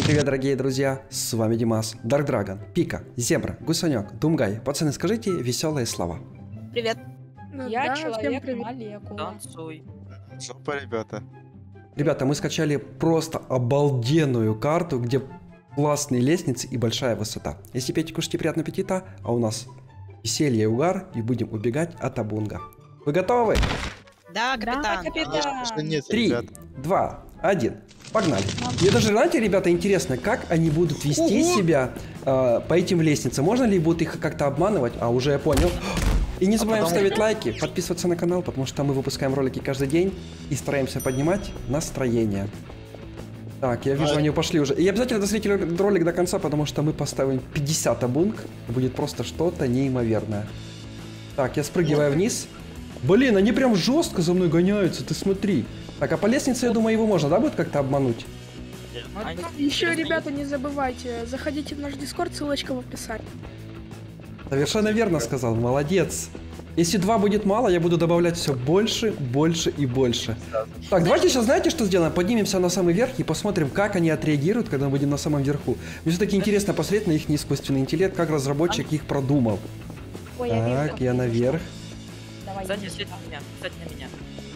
Привет, дорогие друзья, с вами Димас, Dark Dragon, Пика, Зебра, Гусанек, Думгай. Пацаны, скажите веселые слова. Привет. Я человек-молекула. Танцуй. Жопа, ребята. Ребята, мы скачали просто обалденную карту, где классные лестницы и большая высота. Если пейте, кушайте, приятного аппетита, а у нас веселье и угар, и будем убегать от Абунга. Вы готовы? Да, капитан. Конечно же нет, 3, ребят. 2, 1. Погнали. Мне даже, знаете, ребята, интересно, как они будут вести себя по этим лестницам. Можно ли будут их как-то обманывать? А, уже я понял. И не забываем ставить лайки, подписываться на канал, потому что мы выпускаем ролики каждый день и стараемся поднимать настроение. Так, я вижу, они пошли уже. И обязательно досмотрите ролик до конца, потому что мы поставим 50 абунг. Будет просто что-то неимоверное. Так, я спрыгиваю вниз. Блин, они прям жестко за мной гоняются, ты смотри. Так, а по лестнице, я думаю, его можно, да, будет как-то обмануть? Еще, ребята, не забывайте, заходите в наш дискорд, ссылочка в описании. Совершенно верно сказал, молодец. Если 2 будет мало, я буду добавлять все больше, больше и больше. Так, давайте сейчас, знаете, что сделаем? Поднимемся на самый верх и посмотрим, как они отреагируют, когда мы будем на самом верху. Мне все-таки интересно посмотреть на их искусственный интеллект, как разработчик их продумал. Ой, Так, я наверх. Давай, Сзади, иди сзади сюда. меня, сзади на меня.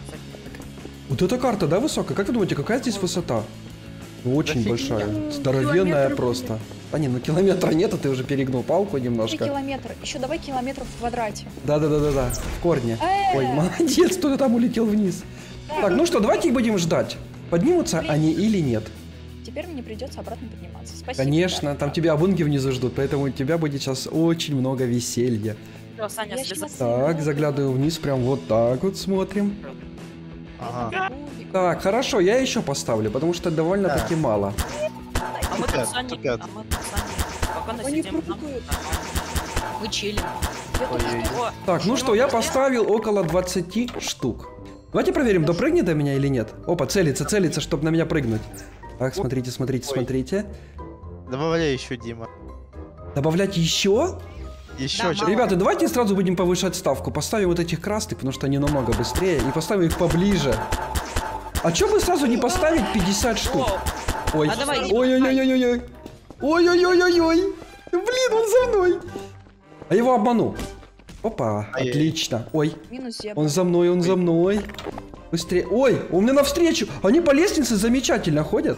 Вот эта карта, да, высокая? Как вы думаете, какая здесь высота? Очень Дофига. большая, здоровенная Километров просто. А не, ну километра нет, а ты уже перегнул палку 3 немножко. километра. Еще давай километров в квадрате. Да-да-да-да-да, в корне. Ой, молодец, кто-то там улетел вниз. Так, ну что, давайте их будем ждать. Поднимутся они или нет? Теперь мне придется обратно подниматься. Спасибо. Конечно, там тебя абунги внизу ждут, поэтому у тебя будет сейчас очень много веселья. Все, Саня, Я слезай. щас- Так, заглядываю вниз, прям вот так вот смотрим. Ага. Так, хорошо, я еще поставлю, потому что довольно-таки мало. А мы тут Ребят, с Саней, ребят. а мы тут с Саней спокойно Они сидим. прыгают. Мы чилим. Ой-ой-ой. О, Так, ну что, я поставил около 20 штук. Давайте проверим, допрыгнет до меня или нет. Опа, целится, целится, чтобы на меня прыгнуть. Так, смотрите, смотрите, Ой. смотрите. Добавляй еще, Дима. Добавлять еще? Еще Да, что? Ребята, давайте сразу будем повышать ставку. Поставим вот этих красных, потому что они намного быстрее. И поставим их поближе. А чё бы сразу не поставить 50 штук? о, Ой, А давай, Дима, ой-ой-ой-ой-ой. Ой-ой-ой-ой-ой. Блин, он за мной. А его обману. Опа, Ай-яй. отлично. Ой, Минус зебра. он за мной, он за мной. Быстрее. Ой, он мне навстречу. Они по лестнице замечательно ходят.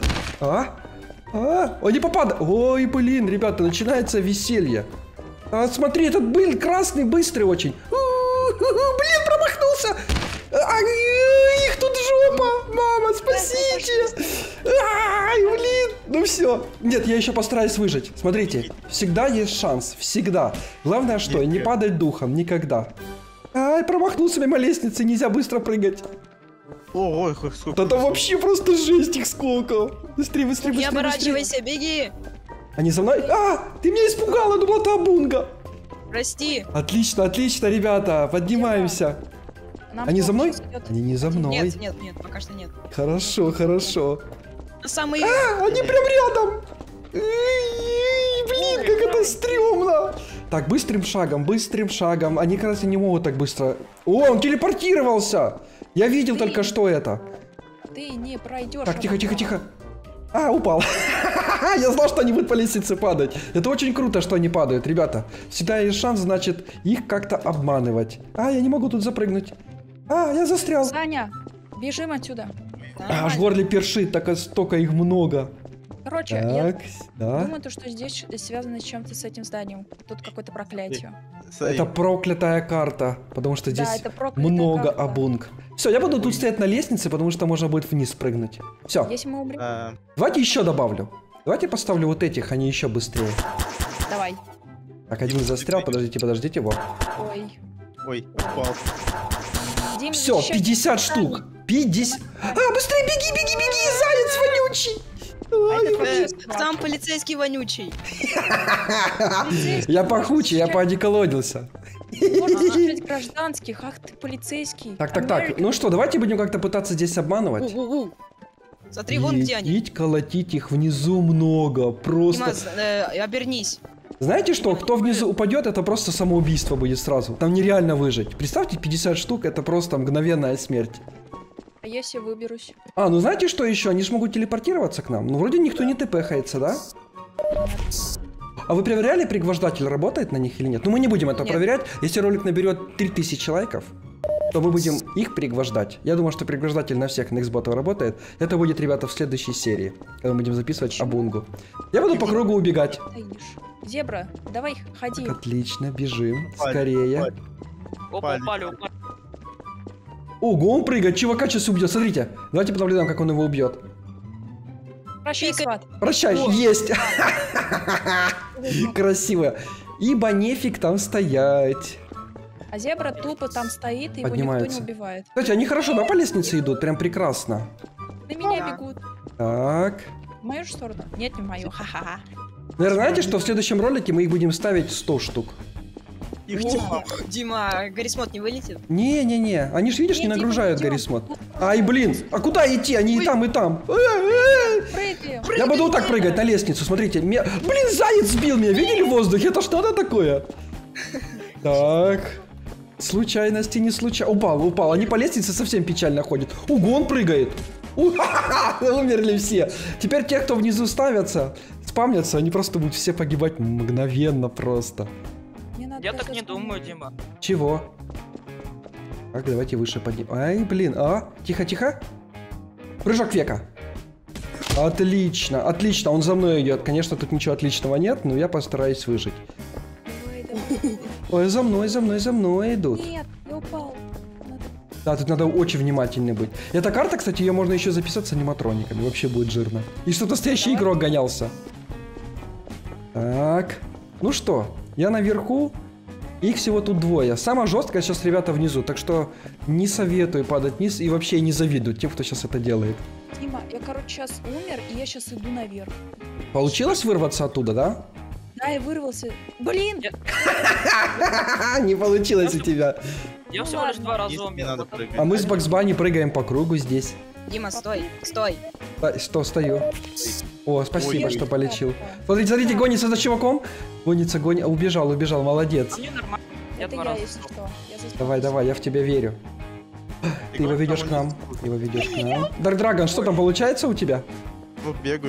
Они попадают. Ой, блин, ребята, начинается веселье. Смотри, этот был красный, быстрый очень. Блин, промахнулся. Их тут жопа. Мама, спасите. Ай, блин. Ну все. Нет, я еще постараюсь выжить. Смотрите, всегда есть шанс. Всегда. Главное, что не падать духом. Никогда. Ай, промахнулся мимо лестницы. Нельзя быстро прыгать. Ой, сколько. Да там вообще просто жесть их сколько. Быстрее, быстрее, Не быстрее, быстрее. оборачивайся, беги. Они за мной? Ты меня испугала, я думала, ты Абунга. Прости. Отлично, отлично, ребята, поднимаемся. Нам Они за мной? сейчас идет- Они не за мной. Нет, нет, нет, пока что нет. Хорошо, хорошо. На самый... Они прям рядом. Блин, как это стрёмно. Так, быстрым шагом, быстрым шагом. Они, кажется, не могут так быстро. О, он телепортировался. Я видел только что это. Ты не пройдешь. Так, тихо, тихо, тихо. Упал. Я знал, что они будут по лестнице падать. Это очень круто, что они падают, ребята. Всегда есть шанс, значит, их как-то обманывать. Я не могу тут запрыгнуть. Я застрял. Саня, бежим отсюда. Аж в горле першит, так столько их много. Короче, я Так, да. думаю, то, что здесь связано с чем-то с этим зданием. Тут какое-то проклятие. Это проклятая карта, потому что Да, здесь это проклятая много карта. абунг. Все, я буду тут стоять на лестнице, потому что можно будет вниз прыгнуть. Все, Если мы умрем, давайте еще добавлю. Давайте поставлю вот этих, они еще быстрее. давай. Так, один застрял, подождите, вот. Ой. Ой, упал. Дим, Все, защищай 50 Саню. штук. 50. Быстрее беги, беги, беги, заяц вонючий. Сам полицейский вонючий. Я пахучий, я поодеколонился. Можно защищать гражданских, ах ты полицейский. Так, Америка. ну что, давайте будем как-то пытаться здесь обманывать. Смотри, вон где они. Идти, колотить их внизу много, просто. Димас, обернись. Знаете что, кто внизу упадет, это просто самоубийство будет сразу. Там нереально выжить. Представьте, 50 штук, это просто мгновенная смерть. А если выберусь? А, ну знаете, что еще? Они же могут телепортироваться к нам. Ну, вроде никто не тпхается, да? А вы проверяли, пригвождатель работает на них или нет? Ну, мы не будем это Нет. проверять. Если ролик наберет 3000 лайков, то мы будем их пригвождать. Я думаю, что пригвождатель на всех Nextbot работает. Это будет, ребята, в следующей серии, когда мы будем записывать Абунгу. Я буду по кругу убегать. Стоишь. Зебра, давай, ходи. Так, отлично, бежим. Упали, Скорее. упали. Опа, упали, упали. Ого, он прыгает, чувака сейчас убьет. Смотрите, давайте понаблюдаем, как он его убьет. Прощай, сват. Прощай, есть. Красиво. Ибо нефиг там стоять. А зебра тупо там стоит, и его никто Поднимается. не убивает. Кстати, они хорошо, да, по лестнице идут? Прям прекрасно. На меня бегут. Так. В мою же сторону? Нет, не в мою. Ха-ха-ха. Наверное, знаете, что в следующем ролике мы их будем ставить 100 штук? Их тема. Дима, Гаррисмот не вылетит? Не-не-не, они ж, видишь, не Нет, нагружают Дима, Гаррисмот. Ай, блин, а куда идти? Они и там, и там. Прыгаем. Я буду вот так прыгать на лестницу, смотрите. Блин, заяц сбил меня, видели в воздухе? Это что такое? Так. Случайности не случайно. Упал. Они по лестнице совсем печально ходят. Ого, он прыгает. Умерли все. Теперь те, кто внизу ставятся, спамнятся, они просто будут все погибать мгновенно просто. Мне надо Я так даже не вспомнить. думаю, Дима. Чего? Так, давайте выше поднимем. Ай, блин, тихо. Прыжок века. Отлично, отлично, он за мной идет. Конечно, тут ничего отличного нет, но я постараюсь выжить. Давай. Ой, за мной идут. Нет, я упал. Надо- Да, тут надо очень внимательный быть. Эта карта, кстати, ее можно еще записать с аниматрониками. Вообще будет жирно. И что настоящий игрок гонялся. Так. Ну что, я наверху. Их всего тут двое. Самое жесткое сейчас ребята внизу. Так что не советую падать вниз. И вообще не завидую тем, кто сейчас это делает. Дима, я, короче, сейчас умер, и я сейчас иду наверх. Получилось вырваться оттуда, да? Да, я вырвался. Блин! Не получилось у тебя. Я Ну всего лишь ладно. 2 раза Не умер. надо вот это- прыгать. А мы с Бакс Банни прыгаем по кругу здесь. Дима, стой. Что, стою. О, спасибо, Ой. что полечил. Смотрите, гонится за чуваком. Гонится. Убежал, молодец. А мне нормально. Я Это 2 я, раза. если что. Я заспалась. Давай, я в тебя верю. Ты его ведешь к нам. Дарк Драгон, что там получается у тебя? Ну, бегаю.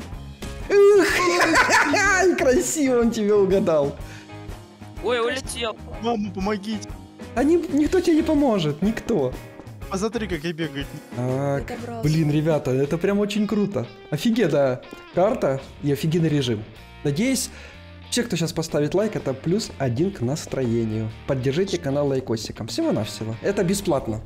Красиво он тебя угадал. Ой, улетел. Мама, помогите. Никто тебе не поможет, никто. Посмотри, как я бегаю. Так, Я добрался. блин, ребята, это прям очень круто. Офигенная карта и офигенный режим. Надеюсь, все, кто сейчас поставит лайк, это +1 к настроению. Поддержите канал лайкосиком. Всего-навсего. Это бесплатно.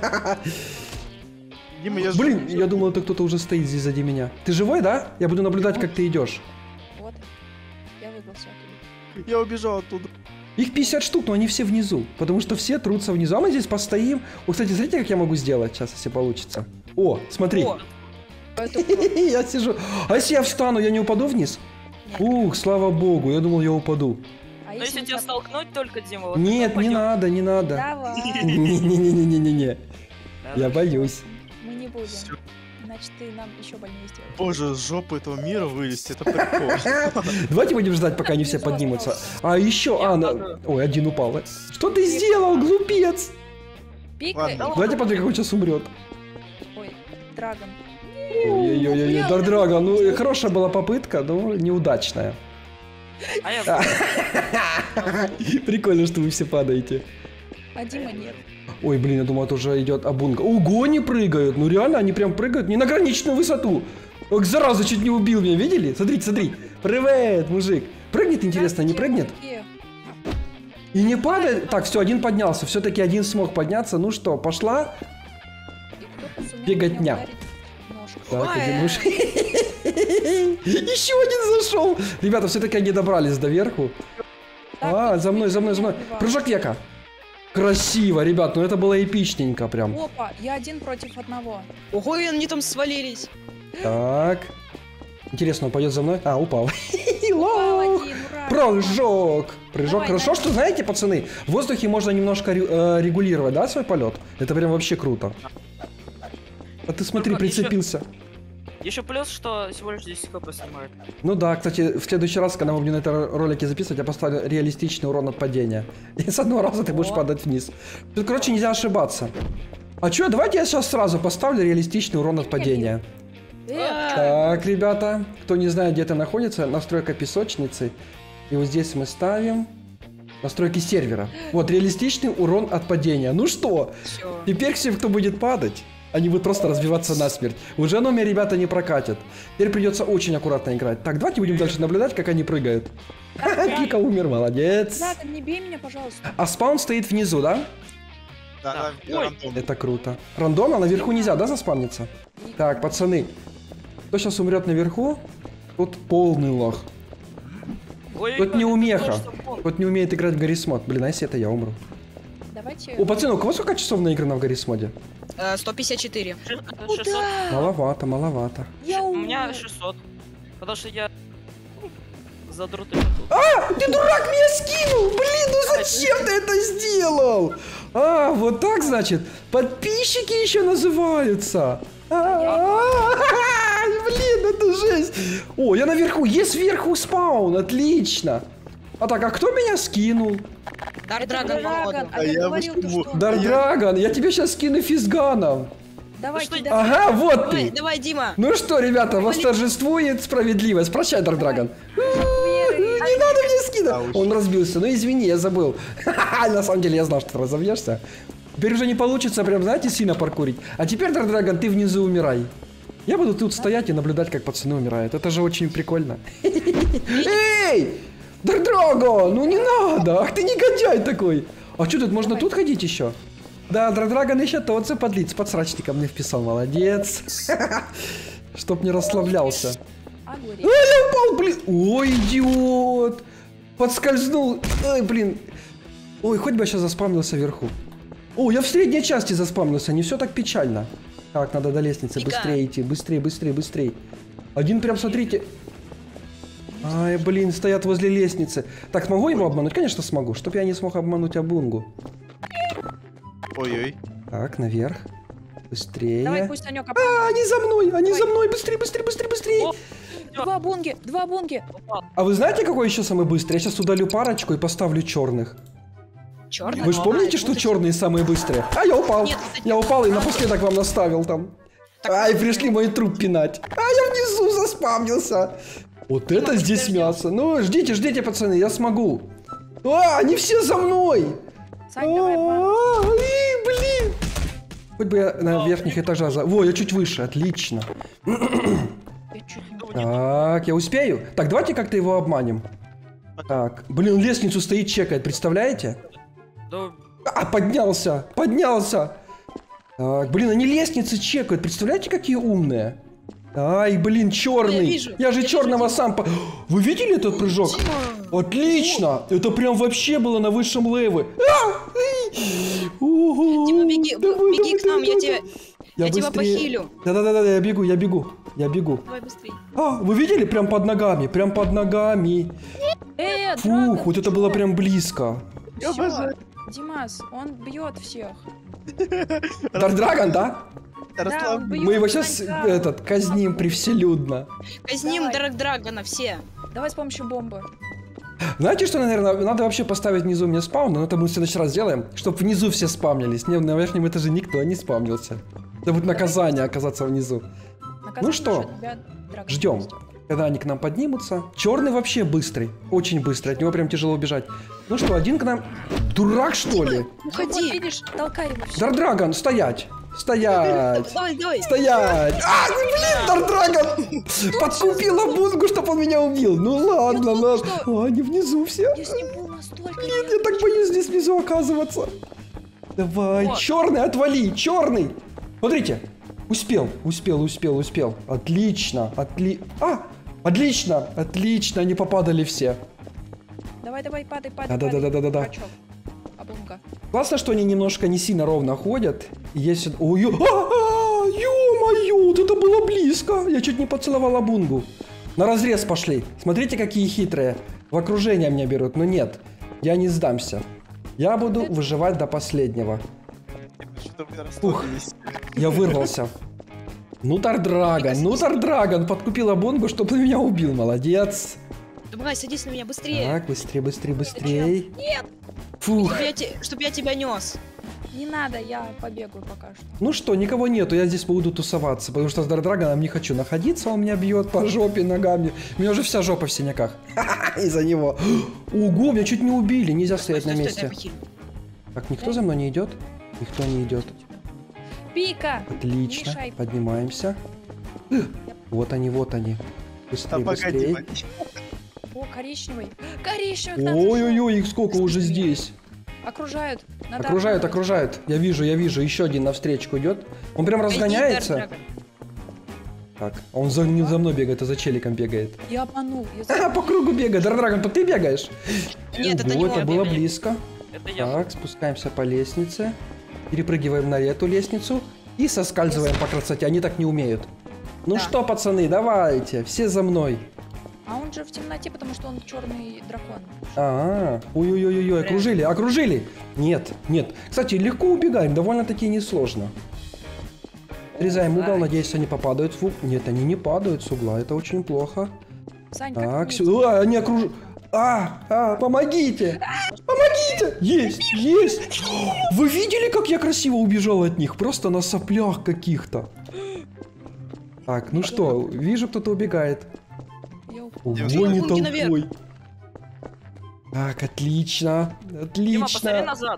Дима, я Блин, я думал, это кто-то уже стоит здесь сзади меня. Ты живой, да? Я буду наблюдать, как ты идешь. Вот. Я выбрался оттуда. Я убежал оттуда. Их 50 штук, но они все внизу. Потому что все трутся внизу. А мы здесь постоим. О, кстати, смотрите, как я могу сделать сейчас, если получится. О, смотри. О, Я сижу. А если я встану, я не упаду вниз? Ух, слава богу, я думал, я упаду. А но если мы тебя так- столкнуть только, Дима, вот Нет, тогда не упадём. надо, не надо. Давай. Не-не-не-не-не-не. Да, Я боюсь. Мы не будем. Всё. Иначе ты нам еще больнее сделаешь. Боже, с жопы этого мира вылезти, это прикол. Давайте будем ждать, пока они все поднимутся. А еще, ой, один упал. Что ты сделал, глупец? Пикай. Ладно. Давайте посмотрим, как он сейчас умрет. Ой, Драгон. Ой-ой-ой, Дарк Драгон, ну хорошая была попытка, но неудачная. А я... Прикольно, что вы все падаете. А Дима нет. Ой, блин, я думал, это уже идет Абунга. Ого, они прыгают. Ну реально, они прям прыгают не на граничную высоту. Ох, зараза, чуть не убил меня, видели? Смотрите, смотри. Привет, мужик. Прыгнет, интересно, не прыгнет? И не падает. Так, все, один поднялся. Все-таки один смог подняться. Ну что, пошла? Беготня. Так, Ой. один муж. Еще один зашел. Ребята, все-таки они добрались до верху. А, за мной. Прыжок века. Красиво, ребят, ну это было эпичненько прям. Опа, я один против одного. Ого, и они там свалились. Так. Интересно, он пойдет за мной? А, упал. Упал один, ура. Прыжок. Прыжок. Давай, Хорошо, давай. что, знаете, пацаны, в воздухе можно немножко регулировать, да, свой полет? Это прям вообще круто. А ты смотри, Только ещё- прицепился. Еще плюс, что всего лишь 10 хп снимает. Ну да, кстати, в следующий раз, когда мы будем на этом ролике записывать, я поставлю реалистичный урон от падения. И с одного раза ты будешь О. падать вниз. Тут, короче, нельзя ошибаться. А чё, давайте я сейчас сразу поставлю реалистичный урон от падения. Так, ребята, кто не знает, где это находится, настройка песочницы. И вот здесь мы ставим настройки сервера. Вот, реалистичный урон от падения. Ну что, Всё. теперь все, кто будет падать, они будут просто разбиваться насмерть. Уже номер, ребята, не прокатят. Теперь придется очень аккуратно играть. Так, давайте будем дальше наблюдать, как они прыгают. Пика умер, молодец. Драгон, не бей меня, пожалуйста. А спаун стоит внизу, да? Да, Ой. рандом. Это круто. Рандом, а наверху нельзя, да, заспавниться? Так, пацаны, кто сейчас умрет наверху, тот полный лох. Ой, Тот не умеха. что бомба. Тот не умеет играть в Гаррисмод. Блин, а если это я умру? Давайте... О, пацаны, у кого сколько часов наиграно в Гаррисмоде? 154. 600. Маловато, маловато. Я У меня умер. 600. Потому что я задротый. Ты дурак, меня скинул! Блин, ну зачем ты это сделал? А, вот так, значит? Подписчики еще называются. Блин, это жесть. О, я наверху. Есть сверху спаун, отлично. А так, а кто меня скинул? Дар Это Драгон, Драгон, походу. а я я говорил, то, почему? что... Дардрагон, я тебе сейчас скину физганом. Давайте, что давайте. Ага, вот Давай, ты. давай, Дима. Ну что, ребята, восторжествует справедливость. Прощай, Дардрагон. Не надо мне скидывать. Он разбился. Ну извини, я забыл. На самом деле я знал, что ты разобьешься. Теперь уже не получится прям, знаете, сильно паркурить. А теперь, Дардрагон, ты внизу умирай. Я буду тут стоять и наблюдать, как пацаны умирают. Это же очень прикольно. Эй! Дардрагон, ну не надо. Ах ты негодяй такой. А что тут, можно тут ходить еще? Да, Дардрагон еще тот же подлиц. Под срачником мне вписал, молодец. Чтоб не расслаблялся. Огурец. Ой, я упал, блин. Ой, идиот. Подскользнул. Ой, блин. Ой, хоть бы я сейчас заспамнился вверху. О, я в средней части заспамнился. Не все так печально. Так, надо до лестницы Фига. быстрее идти. Быстрее, быстрее, быстрее. Один прям, смотрите. Ай, блин, стоят возле лестницы. Так, смогу его обмануть? Конечно, смогу. Чтоб я не смог обмануть Абунгу. Ой-ой. Так, наверх. Быстрее. Давай, пусть Санек А, они за мной, они Давай. за мной. Быстрее, быстрее, быстрее, быстрее. О, Два бунги, два бунги. упал. А вы знаете, какой еще самый быстрый? Я сейчас удалю парочку и поставлю черных. Черный. Вы же помните, что черные самые быстрые? А, я упал. Нет, это Я упал и напоследок вам наставил там. Ай, пришли мой труп пинать. А, я внизу заспамнился. Вот это здесь мясо. Ну, ждите, ждите, пацаны, я смогу. А, они все за мной. Сань, давай, обман. Ай, блин. Хоть бы я на верхних этажах... Во, я чуть выше, отлично. Я чуть не... Так, я успею? Так, давайте как-то его обманем. Так, блин, он лестницу стоит, чекает, представляете? Да, А, поднялся, поднялся. Так, блин, они лестницы чекают, представляете, какие умные? Ай, блин, черный. вижу, Я же я черного вижу, сам... Вы видели этот прыжок? Отлично! Это прям вообще было на высшем леве. Дима, беги, беги к нам, я тебя быстрее. похилю. Да-да-да, я бегу, я бегу, я бегу. Давай быстрее. А, вы видели? Прям под ногами, прям под ногами. Драгон, Фух, вот ты это было чё? прям близко. Я Всё. обожаю. Димас, он бьет всех. Дардрагон, да? Да, он бьет Мы его сейчас Санька. казним привселюдно. Казним Давай. Драгона все. Давай с помощью бомбы. Знаете, что, наверное, надо вообще поставить внизу мне спаун, но это мы в следующий раз сделаем, чтобы внизу все спамнились. Не, на верхнем этаже никто не спамнился. Это будет наказание оказаться внизу. Наказание что, за тебя, Драгон, Ждем, есть. когда они к нам поднимутся. Черный вообще быстрый, очень быстрый, от него прям тяжело убежать. Ну что, один к нам... Дурак, что ли? Вот, Уходи. видишь, толкай его. всё. Дардрагон, стоять! Стоять! Давай, давай. Стоять! А, ну, блин, Дардрагон! Подкупила Бунгу, чтобы он меня убил. Ну ладно, Я ладно. только А, они внизу все. Я с ним был настолько... Блин, я так боюсь здесь внизу оказываться. Давай, Вот. черный, отвали, черный. Смотрите, успел. Отлично, отлично, отлично, они попадали все. Давай, давай, падай, падай, Да-да-да-да-да-да. Дурачок. Обунга. Классно, что они немножко не сильно ровно ходят. Есть... Ой, ё-моё, вот это было близко. Я чуть не поцеловал Абунгу. На разрез пошли. Смотрите, какие хитрые. В окружение меня берут, но нет. Я не сдамся. Я буду выживать до последнего. Что-то мне Ух. расслабились. Я вырвался. Ну, Дардрагон подкупил Абунгу, чтобы он меня убил. Молодец. Давай, садись на меня быстрее. Так, быстрее. Нет. Фух. Чтоб я тебя нес. Не надо, я побегаю пока что. Ну что, никого нету, я здесь буду тусоваться, потому что с Дардрагоном не хочу находиться, он меня бьет по жопе ногами. У меня уже вся жопа в синяках. Из-за него. Ого, меня чуть не убили, нельзя стоять на месте. Так, никто за мной не идет? Никто не идет. Пика! Отлично, Мешай. поднимаемся. Вот они, вот они. Быстрее, погоди, быстрее. О, коричневый. Коричневый к нам Ой-ой-ой, их сколько уже здесь. зашел. Окружают. Надо Окружают, обманывать. окружают. Я вижу. Еще один навстречу идет. Он прям разгоняется. Так, а он не за мной бегает, а за челиком бегает. Я обманул. По кругу бегает. Дардрагон, то ты бегаешь? Нет, это Ого, не это он. было близко. Это я. Так, спускаемся по лестнице. Перепрыгиваем на эту лестницу. И соскальзываем по красоте. Они так не умеют. Ну Да. что, пацаны, давайте. Все за мной. А он же в темноте, потому что он черный дракон. Ой-ой-ой-ой, окружили, окружили. Нет, нет. Кстати, легко убегаем, довольно-таки несложно. Срезаем угол, надеюсь, они попадают в угол. Нет, они не падают с угла, это очень плохо. Сань, как Так, мне сюда, они окружили. Помогите! Помогите! Есть, есть! Вы видели, как я красиво убежал от них? Просто на соплях каких-то. Так, ну что, вижу, кто-то убегает. Я Ого, Дима, не гонки наверх. толпой. Так, отлично, Дима, посмотри отлично. назад.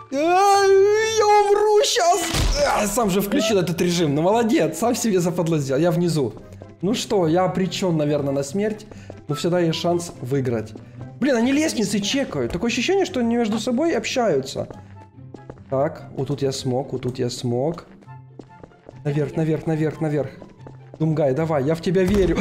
Я умру сейчас! Сам же включил этот режим. Ну молодец, сам себе западло сделал. Я внизу. Ну что, я обречен, наверное, на смерть. Но всегда есть шанс выиграть. Блин, они лестницы чекают. Такое ощущение, что они между собой общаются. Так, вот тут я смог, вот тут я смог. Наверх, наверх, наверх, наверх. Думгай, давай, я в тебя верю.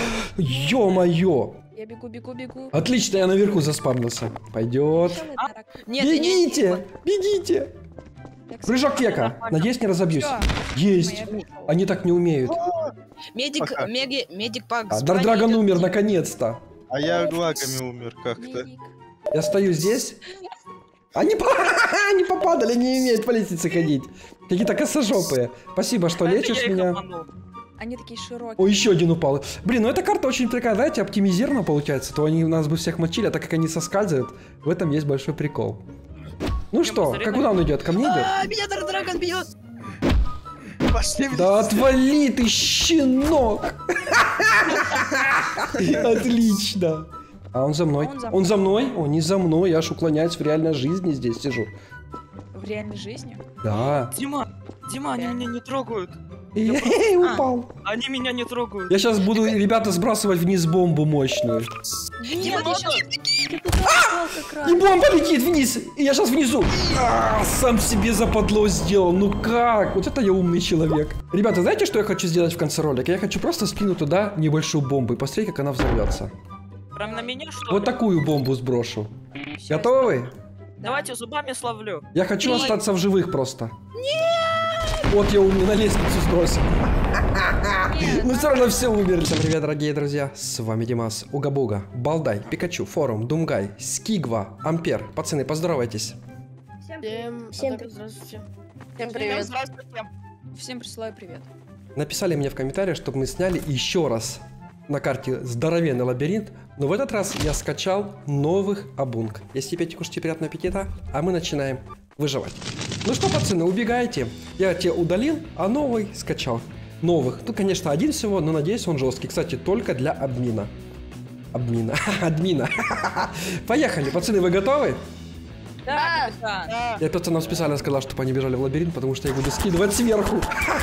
Ё-моё! Я бегу, бегу, бегу. Отлично, я наверху заспавнился. Пойдет. Веселый А? тарак. Нет, Бегите! Бегите! Я, кстати, Прыжок века. Надеюсь, не разобьюсь. Всё. Есть. Я пришел. Они так не умеют. Медик, Пока. медик Пак. Дардрагон умер наконец-то. А я глагами умер как-то. Медик. Я стою здесь. Они, они попадали, не умеют по лестнице ходить. Какие-то косожопые. Спасибо, что Это лечишь я их меня. обманул. Они такие широкие. О, еще один упал. Блин, ну эта карта очень прикольная, знаете, оптимизирована получается. То они нас бы всех мочили, а так как они соскальзывают, в этом есть большой прикол. Ну что, посмотри как на куда он идет? Ко мне идет? Меня Дардрагон бьет. Пошли в Да лес. отвали ты, щенок! Отлично. А он за мной. Он за Он за мной? Он не за мной, я аж уклоняюсь в реальной жизни здесь сижу. В реальной жизни. Да. Дима, Дима, они меня не трогают. Эй, упал. Они меня не трогают. Я сейчас буду, ребята, сбрасывать вниз бомбу мощную. Дима, ты сейчас... Ты туда попал как раз. И бомба летит вниз. И я сейчас внизу. Сам себе западло сделал. Ну как? Вот это я умный человек. Ребята, знаете, что я хочу сделать в конце ролика? Я хочу просто скинуть туда небольшую бомбу и посмотреть, как она взорвется. Прям на меня, что Вот ли? такую бомбу сброшу. Всё, Готовы? Давайте зубами словлю. Я хочу Нет. остаться в живых просто. Нет! Вот я умный на лестницу сбросил. Нет, Ну все равно все умерли. Всем привет, дорогие друзья. С вами Димас, Угабуга, Балдай, Пикачу, Форум, Думгай, Скигва, Ампер. Пацаны, поздоровайтесь. Всем Здравствуйте. Всем привет. Здравствуйте. Всем присылаю привет. Написали мне в комментариях, чтобы мы сняли еще раз на карте здоровенный лабиринт, но в этот раз я скачал новых абунг. Если пейте, кушайте, приятного аппетита, а мы начинаем выживать. Ну что, пацаны, убегайте. Я тебя удалил, а новый скачал. Новых. Ну, конечно, один всего, но надеюсь, он жесткий. Кстати, только для админа. Админа. Поехали, пацаны, вы готовы? Да, Да. Я пацанам специально сказал, чтобы они бежали в лабиринт, потому что я буду скидывать сверху.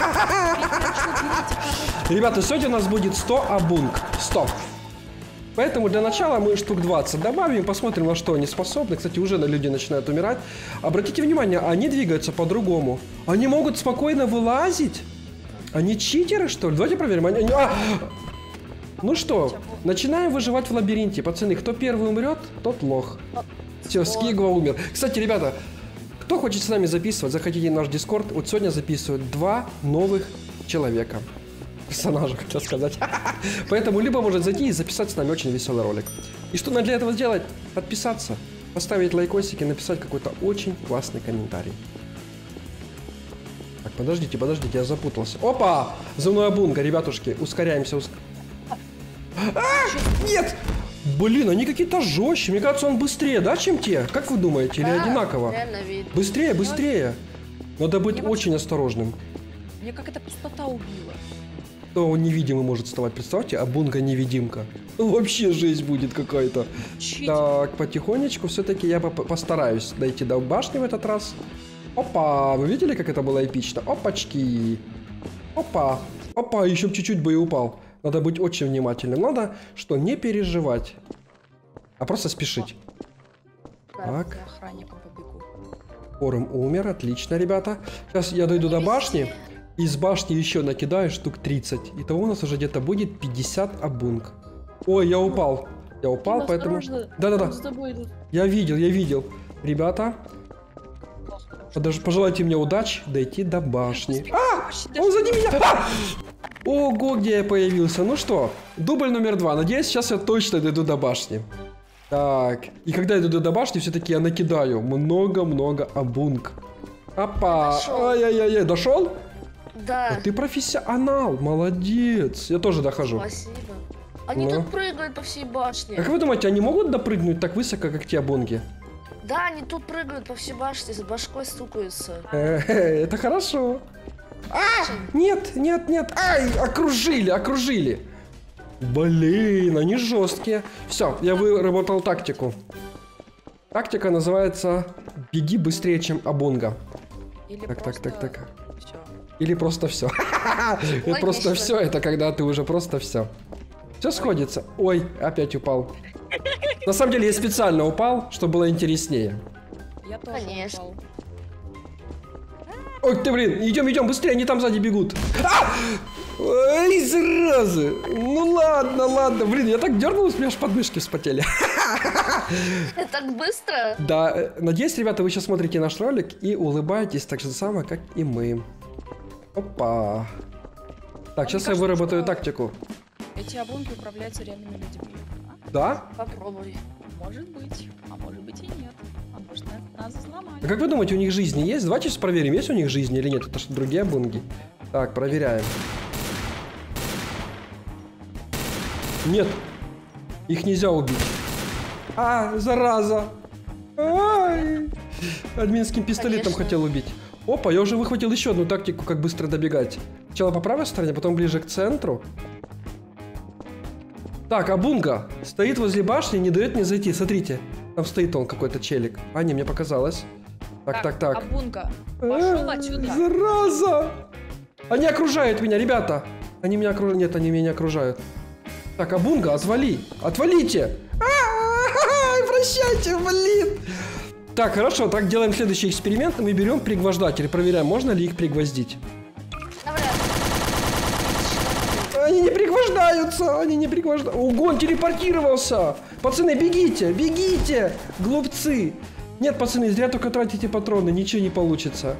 Ребята, сегодня у нас будет 100 абунг. 100. Поэтому для начала мы штук 20 добавим, посмотрим, на что они способны. Кстати, уже люди начинают умирать. Обратите внимание, они двигаются по-другому. Они могут спокойно вылазить. Они читеры, что ли? Давайте проверим. Ну что, начинаем выживать в лабиринте. Пацаны, кто первый умрет, тот лох. Все, Скигва умер. Кстати, ребята, кто хочет с нами записывать, заходите в наш Дискорд. Вот сегодня записывают 2 новых человека. Персонажа, хотел сказать. Поэтому либо может зайти и записать с нами очень веселый ролик. И что надо для этого сделать? Подписаться, поставить лайкосики, написать какой-то очень классный комментарий. Так, подождите, я запутался. Опа! За мной абунга, ребятушки, ускоряемся. Нет! Блин, они какие-то жестче. Мне кажется, он быстрее, да, чем те? Как вы думаете? Или одинаково? Реально видно. Быстрее, быстрее. Надо быть Мне очень осторожным. Мне как эта пустота убила. То он невидимый может вставать. Представьте, а Бунга невидимка. Ну, вообще жесть будет какая-то. Чуть. Так, потихонечку все-таки я постараюсь дойти до башни в этот раз. Опа, вы видели, как это было эпично? Опачки. Опа. Опа, еще чуть-чуть бы и упал. Надо быть очень внимательным. Надо, что, не переживать, а просто спешить. Так. Я охранником побегу. Орем умер, отлично, ребята. Сейчас я дойду до башни. Из башни еще накидаю штук 30. Итого у нас уже где-то будет 50 абунг. Ой, я упал. Я упал, Дима, поэтому... осторожно, Да-да-да. он с тобой идут. Я видел. Ребята, пожелайте мне удачи дойти до башни. А! Он сзади меня! А! Ого, где я появился. Ну что, дубль номер 2. Надеюсь, сейчас я точно дойду до башни. Так, и когда я дойду до башни, все-таки я накидаю много-много абунг. Опа! Ай-яй-яй, дошел? Да. Ты профессионал, молодец. Я тоже дохожу. Спасибо. Они Ну. тут прыгают по всей башне. Как вы думаете, они могут допрыгнуть так высоко, как те абунги? Да, они тут прыгают по всей башне, с башкой стукаются. Это хорошо. А! Нет. Ай, окружили. Блин, они жесткие. Все, я выработал тактику. Тактика называется «Беги быстрее, чем абунга». Или Так. Всё. Или просто все. Просто все, это когда ты уже просто все. Все сходится. Ой, опять упал. На самом деле я специально упал, чтобы было интереснее. Я тоже Конечно. упал. Ой, ты, блин, идем, быстрее, они там сзади бегут. А! Ой, заразы. Ну ладно. Блин, я так дернулся, у меня аж подмышки вспотели. Так быстро? Да, надеюсь, ребята, вы сейчас смотрите наш ролик и улыбаетесь так же самое, как и мы. Опа. Так, сейчас я кажется, выработаю что- тактику. Эти обунки управляются реальными людьми. Да? Попробуй. Может быть, а может быть и нет. А может нас взломали. А как вы думаете, у них жизни есть? Давайте сейчас проверим, есть у них жизни или нет. Это что, другие абунги? Так, проверяем. Нет. Их нельзя убить. А, зараза. Ай. Админским пистолетом Конечно. хотел убить. Опа, я уже выхватил еще одну тактику, как быстро добегать. Сначала по правой стороне, потом ближе к центру. Так, абунга стоит возле башни, не дает мне зайти. Смотрите, там стоит он, какой-то челик. А, не, мне показалось. Так. Абунга, пошел отсюда. Зараза! Они окружают меня, ребята. Они меня окружают. Нет, они меня окружают. Так, абунга, отвали. Отвалите! Прощайте, блин! Так, хорошо, так делаем следующий эксперимент. Мы берем пригвождатель, проверяем, можно ли их пригвоздить. Они не пригвождаются, Ого, он телепортировался. Пацаны, бегите, глупцы. Нет, пацаны, зря только тратите патроны, ничего не получится.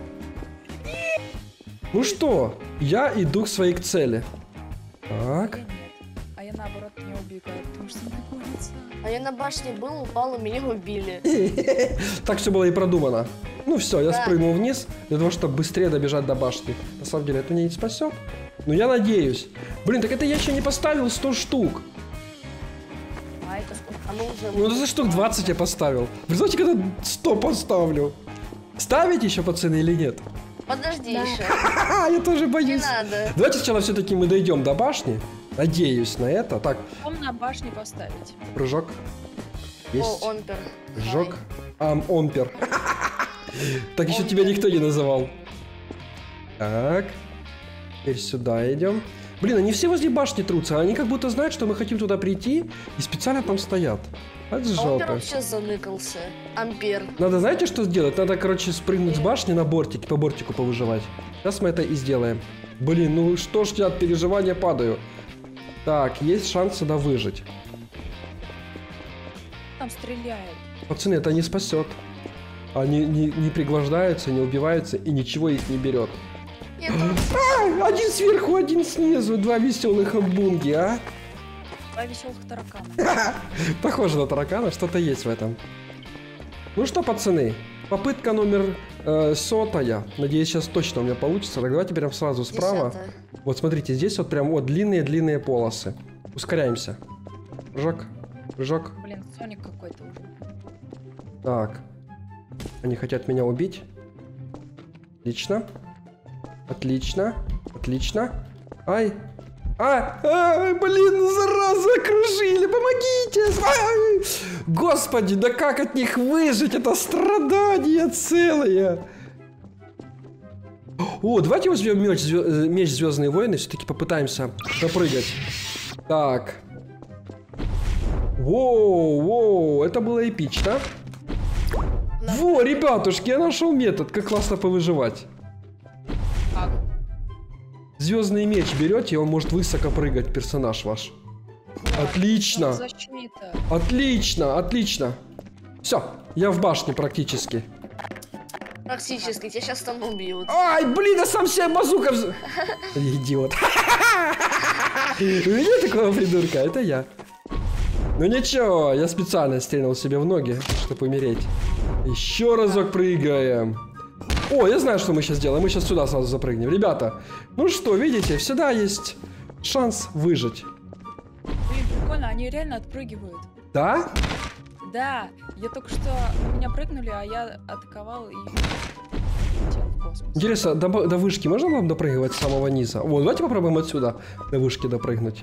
Ну что, я иду к своей цели. Так. Я нет. А я наоборот не убегаю, потому что мне боится. А я на башне был, упал, и меня убили. Так все было и продумано. Ну все, я Да. спрыгнул вниз для того, чтобы быстрее добежать до башни. На самом деле, это меня не спасет. Но я надеюсь. Блин, так это я еще не поставил 100 штук. А это сколько? А мы уже... Ну, за штук 20 я поставил. Представьте, когда 100 поставлю. Ставить еще, пацаны, или нет? Подожди еще. Ха-ха, я тоже Не боюсь. надо. Давайте сначала все-таки мы дойдем до башни. Надеюсь на это. Так, Потом на башне поставить. прыжок. О, Есть. Онпер. Прыжок. Омпер. Так еще тебя никто не называл. Так. Теперь сюда идем. Блин, они все возле башни трутся. Они как будто знают, что мы хотим туда прийти. И специально там стоят. Это Онпер жалко. вообще заныкался. Ампер. Надо, знаете, что сделать? Надо, короче, спрыгнуть с башни на бортик, по бортику повыживать. Сейчас мы это и сделаем. Блин, ну что ж я от переживания падаю. Так, есть шанс сюда выжить. Там стреляют. Пацаны, это не спасет. Они не пригвождаются, не убиваются, и ничего их не берет. Нет, Один сверху, один снизу. Два веселых абунги, а? Два веселых таракана. Похоже на таракана, что-то есть в этом. Ну что, пацаны, попытка номер 100. Надеюсь, сейчас точно у меня получится. Так давайте берем сразу справа. 10-е. Вот смотрите, здесь вот прям вот длинные-длинные полосы. Ускоряемся. Прыжок. Прыжок. Блин, Соник какой-то уже. Так. Они хотят меня убить. Отлично. Отлично. Отлично. Ай. Ай, блин, зараза, окружили, помогите! Ай! Господи, да как от них выжить? Это страдания целые. О, давайте возьмем меч Звездные войны, все-таки попытаемся допрыгать. Так. Воу, это было эпично. Во, ребятушки, я нашел метод, как классно повыживать. Как? Звездный меч берете, и он может высоко прыгать, персонаж ваш. Отлично. Защита. Отлично, отлично. Все, я в башне практически. Практически, тебя сейчас там убьют. Ай, блин, я сам себе базука Идиот. Видите такого придурка? Это я. Ну ничего, я специально стрельнул себе в ноги, чтобы умереть. Еще разок прыгаем. О, я знаю, что мы сейчас сделаем. Мы сейчас сюда сразу запрыгнем. Ребята, ну что, видите, всегда есть шанс выжить. Блин, прикольно, они реально отпрыгивают. Да? Да, я только что на меня прыгнули, а я атаковал и летел в космос. Интересно, до вышки можно вам допрыгивать с самого низа? Вот, давайте попробуем отсюда до вышки допрыгнуть.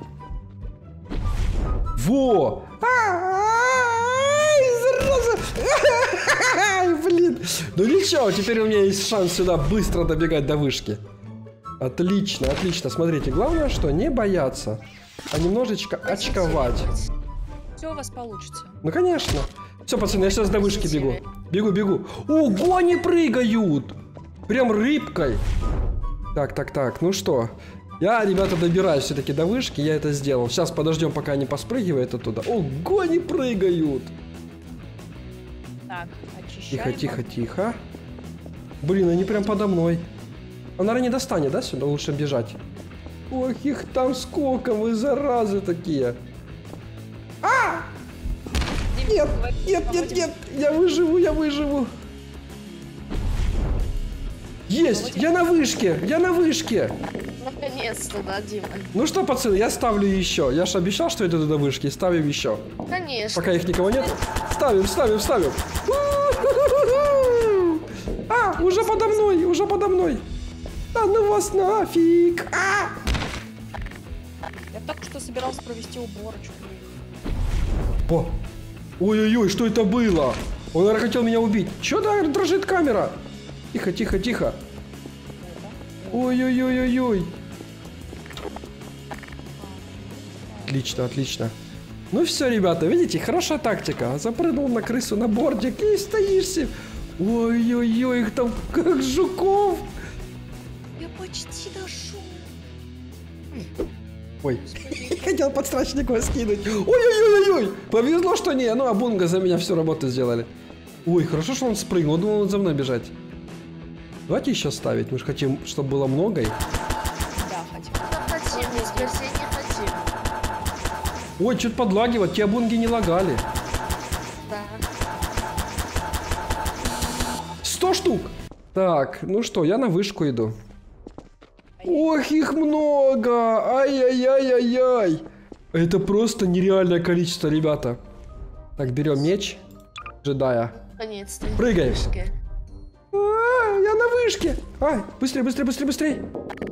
Во! Ай, зараза! Ай, блин! Ну ничего, теперь у меня есть шанс сюда быстро добегать до вышки. Отлично, отлично. Смотрите, главное, что не бояться, а немножечко очковать. Все у вас получится. Ну конечно. Все, пацаны, я сейчас до вышки бегу. Бегу. Ого, они прыгают! Прям рыбкой. Так. Ну что? Я, ребята, добираюсь все-таки до вышки, я это сделал. Сейчас подождем, пока они поспрыгивают оттуда. Ого, они прыгают! Так, очищаем. Тихо. Блин, они прям подо мной. Он, наверное, не достанет, да, сюда? Лучше бежать. Ох, их там сколько, вы заразы такие. Нет, я выживу. Есть, я на вышке. Наконец-то, да, Дима? Ну что, пацаны, я ставлю еще. Я же обещал, что я иду до вышки. Ставим еще. Конечно. Пока их никого нет. Ставим. Уже подо мной. Да ну вас нафиг. Я только что собирался провести уборочку. О! Ой-ой-ой, что это было? Он, наверное, хотел меня убить. Чё да дрожит камера? Тихо. Ой-ой-ой-ой-ой. Отлично. Ну все, ребята, видите, хорошая тактика. Запрыгнул на крысу на бордик и стоишься. Ой-ой-ой, их там как жуков. Я почти дошел. Ой, хотел подстрачник его скинуть. Ой-ой-ой-ой. Повезло, что не. Ну, а Бунга за меня всю работу сделали. Ой, хорошо, что он спрыгнул. Думал, он за мной бежать. Давайте еще ставить. Мы же хотим, чтобы было много. Да, хотим. Хотим, теперь все не хотим. Ой, что-то подлагивать. Те Бунги не лагали. Да. 100 штук. Так, ну что, я на вышку иду. Ох, их много! Ай-яй-яй-яй-яй! Это просто нереальное количество, ребята. Так, берем меч джедая. Наконец-то. Прыгаем. Я на вышке! Ай, быстрее!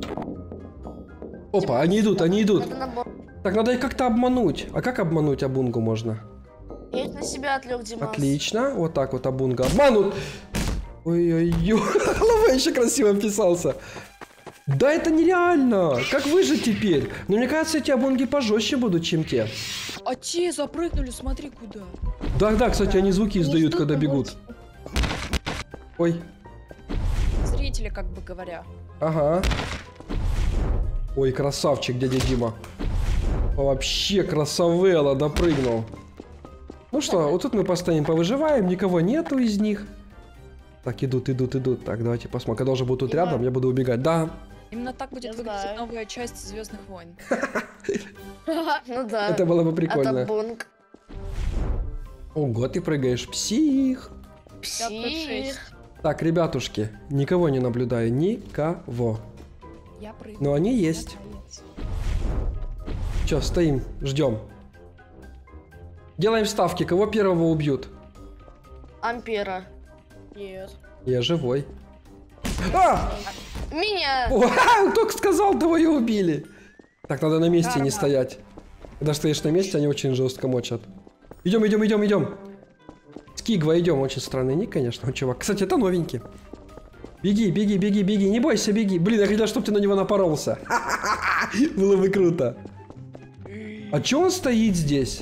Опа, они идут. Так, надо их как-то обмануть. А как обмануть Абунгу можно? Я их на себя отвлек, Димас. Отлично. Вот так вот Абунга обманут. Ой-ой-ой. Голова еще красиво вписался. Да это нереально! Как выжить теперь? Но мне кажется, эти Абунги пожестче будут, чем те. А те запрыгнули, смотри куда. Да, кстати, они звуки издают, когда бегут. Ой. Зрители, как бы говоря. Ага. Ой, красавчик, дядя Дима. Вообще красавелла, допрыгнул. Ну что, вот тут мы постоим, повыживаем, никого нету из них. Так, идут. Так, давайте посмотрим. Когда уже будут тут рядом, я буду убегать. Да. Именно так будет выглядеть новая часть Звездных войн. Ну да. Это было бы прикольно. Это Бунг. Ого, ты прыгаешь, псих. Псих. Так, ребятушки, никого не наблюдаю, никого. Я прыгаю. Но они есть. Че, стоим, ждем. Делаем ставки. Кого первого убьют? Ампера. Нет. Я живой. А! Меня! О, только сказал, того и убили. Так, надо на месте не Карма. стоять. Когда стоишь на месте, они очень жестко мочат. Идем, идем, идем, идем. Скигва, идем. Очень странный ник, конечно, чувак. Кстати, это новенький. Беги, беги, беги, беги. Не бойся, беги. Блин, я хотел, чтобы ты на него напоролся. Было бы круто. А чё он стоит здесь?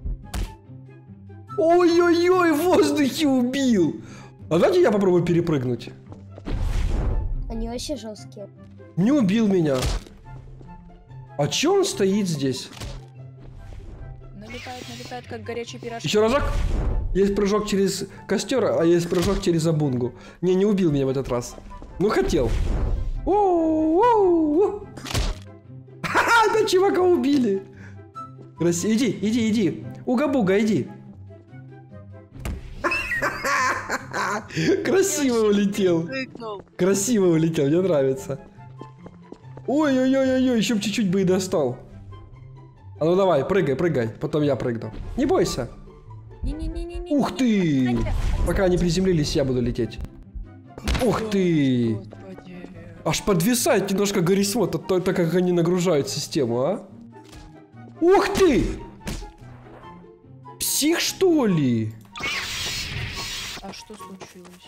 Ой-ой-ой, в воздухе убил. А давайте я попробую перепрыгнуть. Они вообще жесткие. Не убил меня. А чё он стоит здесь? Налетает, как горячий пирожок. Еще разок. Есть прыжок через костер, а есть прыжок через абунгу. Не убил меня в этот раз. Ну, хотел. Оу-оу-оу. Ха-ха, да чувака убили. Красиво. Иди, иди, иди. Уга-буга, иди. Красиво улетел. Красиво улетел, мне нравится. Ой-ой-ой-ой, еще чуть-чуть бы и достал. А ну давай, прыгай, прыгай. Потом я прыгну. Не бойся. Не-не-не-не-не. Ух ты! Пока они приземлились, я буду лететь. Ух ты! Господи. Аж подвисает немножко горизонт, так как они нагружают систему, а? Ух ты! Псих, что ли? А что случилось?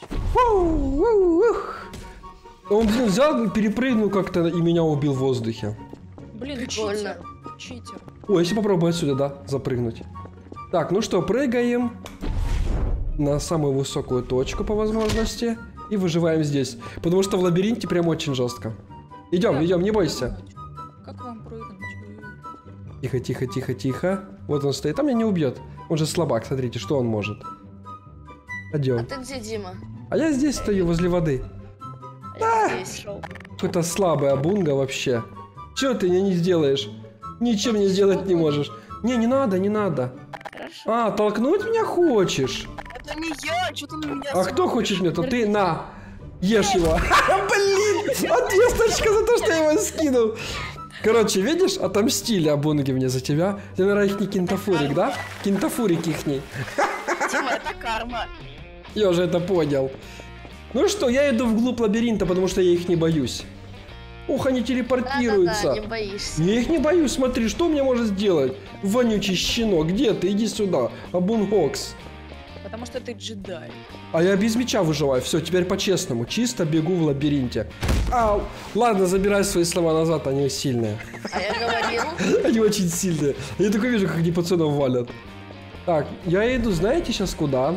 Он, блин, взял, перепрыгнул как-то и меня убил в воздухе. Блин, Прикольно. читер. Ой, если попробую отсюда, да, запрыгнуть. Так, ну что, прыгаем на самую высокую точку по возможности и выживаем здесь. Потому что в лабиринте прям очень жестко. Идем, Так, идем, не бойся. Как вам прыгнуть? Тихо, тихо, тихо, тихо. Вот он стоит, там меня не убьет. Он же слабак, смотрите, что он может. А Идем. ты где, Дима? А я здесь стою, возле воды. А я здесь. Какой-то слабый абунга вообще. Чё ты мне не сделаешь? Ничем не сделать не можешь. Не надо, не надо. Хорошо. А, толкнуть меня хочешь? Это не я, что ты на меня А кто хочет мне? То ты на. Ешь его. Блин, ответочка за то, что я его скинул. Короче, видишь, отомстили абунги мне за тебя. Ты, наверное, их не кинтафурик, да? Кинтафурик ихний. Дима, это карма. Я уже это понял. Ну что, я иду вглубь лабиринта, потому что я их не боюсь. Ух, они телепортируются. Да-да-да, не боишься. Я их не боюсь, смотри, что мне может сделать? Вонючий щенок, где ты? Иди сюда. Абунгокс. Потому что ты джедай. А я без меча выживаю. Все, теперь по-честному. Чисто бегу в лабиринте. Ау. Ладно, забирай свои слова назад, они сильные. А я говорил. Они очень сильные. Я только вижу, как они пацанов валят. Так, я иду, знаете сейчас куда?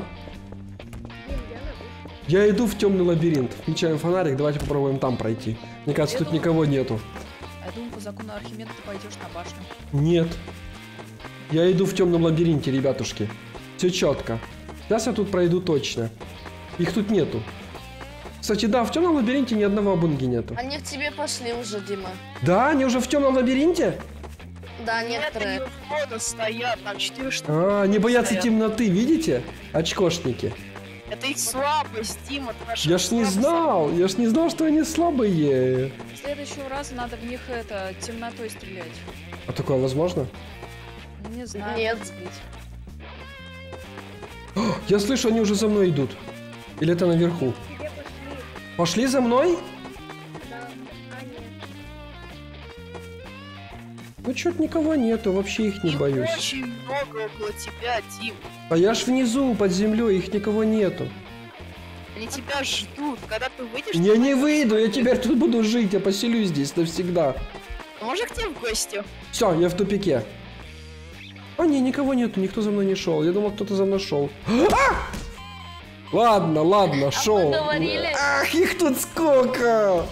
Я иду в темный лабиринт. Включаем фонарик, давайте попробуем там пройти. Мне кажется, тут никого нету. Я думаю, по закону Архимеда ты пойдешь на башню. Нет. Я иду в темном лабиринте, ребятушки. Все четко. Сейчас я тут пройду точно. Их тут нету. Кстати, да, в темном лабиринте ни одного абунги нету. Они к тебе пошли уже, Дима. Да, они уже в темном лабиринте? Да, Нет, некоторые. они у входа стоят, там 4 штуки. А, не боятся стоят. темноты, видите? Очкошники. Это их слабость, Дима, ты нашел Я ж не знал, что они слабые. В следующий раз надо в них темнотой стрелять. А такое возможно? Не знаю. Нет. может быть. Я слышу, они уже за мной идут. Или это наверху? Пошли за мной? Ну чё-то никого нету, вообще их не Их боюсь. очень много около тебя, Дим. А я ж внизу, под землей, их никого нету. Они тебя ждут. Когда ты выйдешь, Я не выйду, я теперь тут буду жить, я поселюсь здесь навсегда. можно к тебе в гости? Все, я в тупике. А не, никого нету, никто за мной не шел. Я думал, кто-то за мной шел. Ладно, ладно, шел. говорили? Ах, их тут сколько!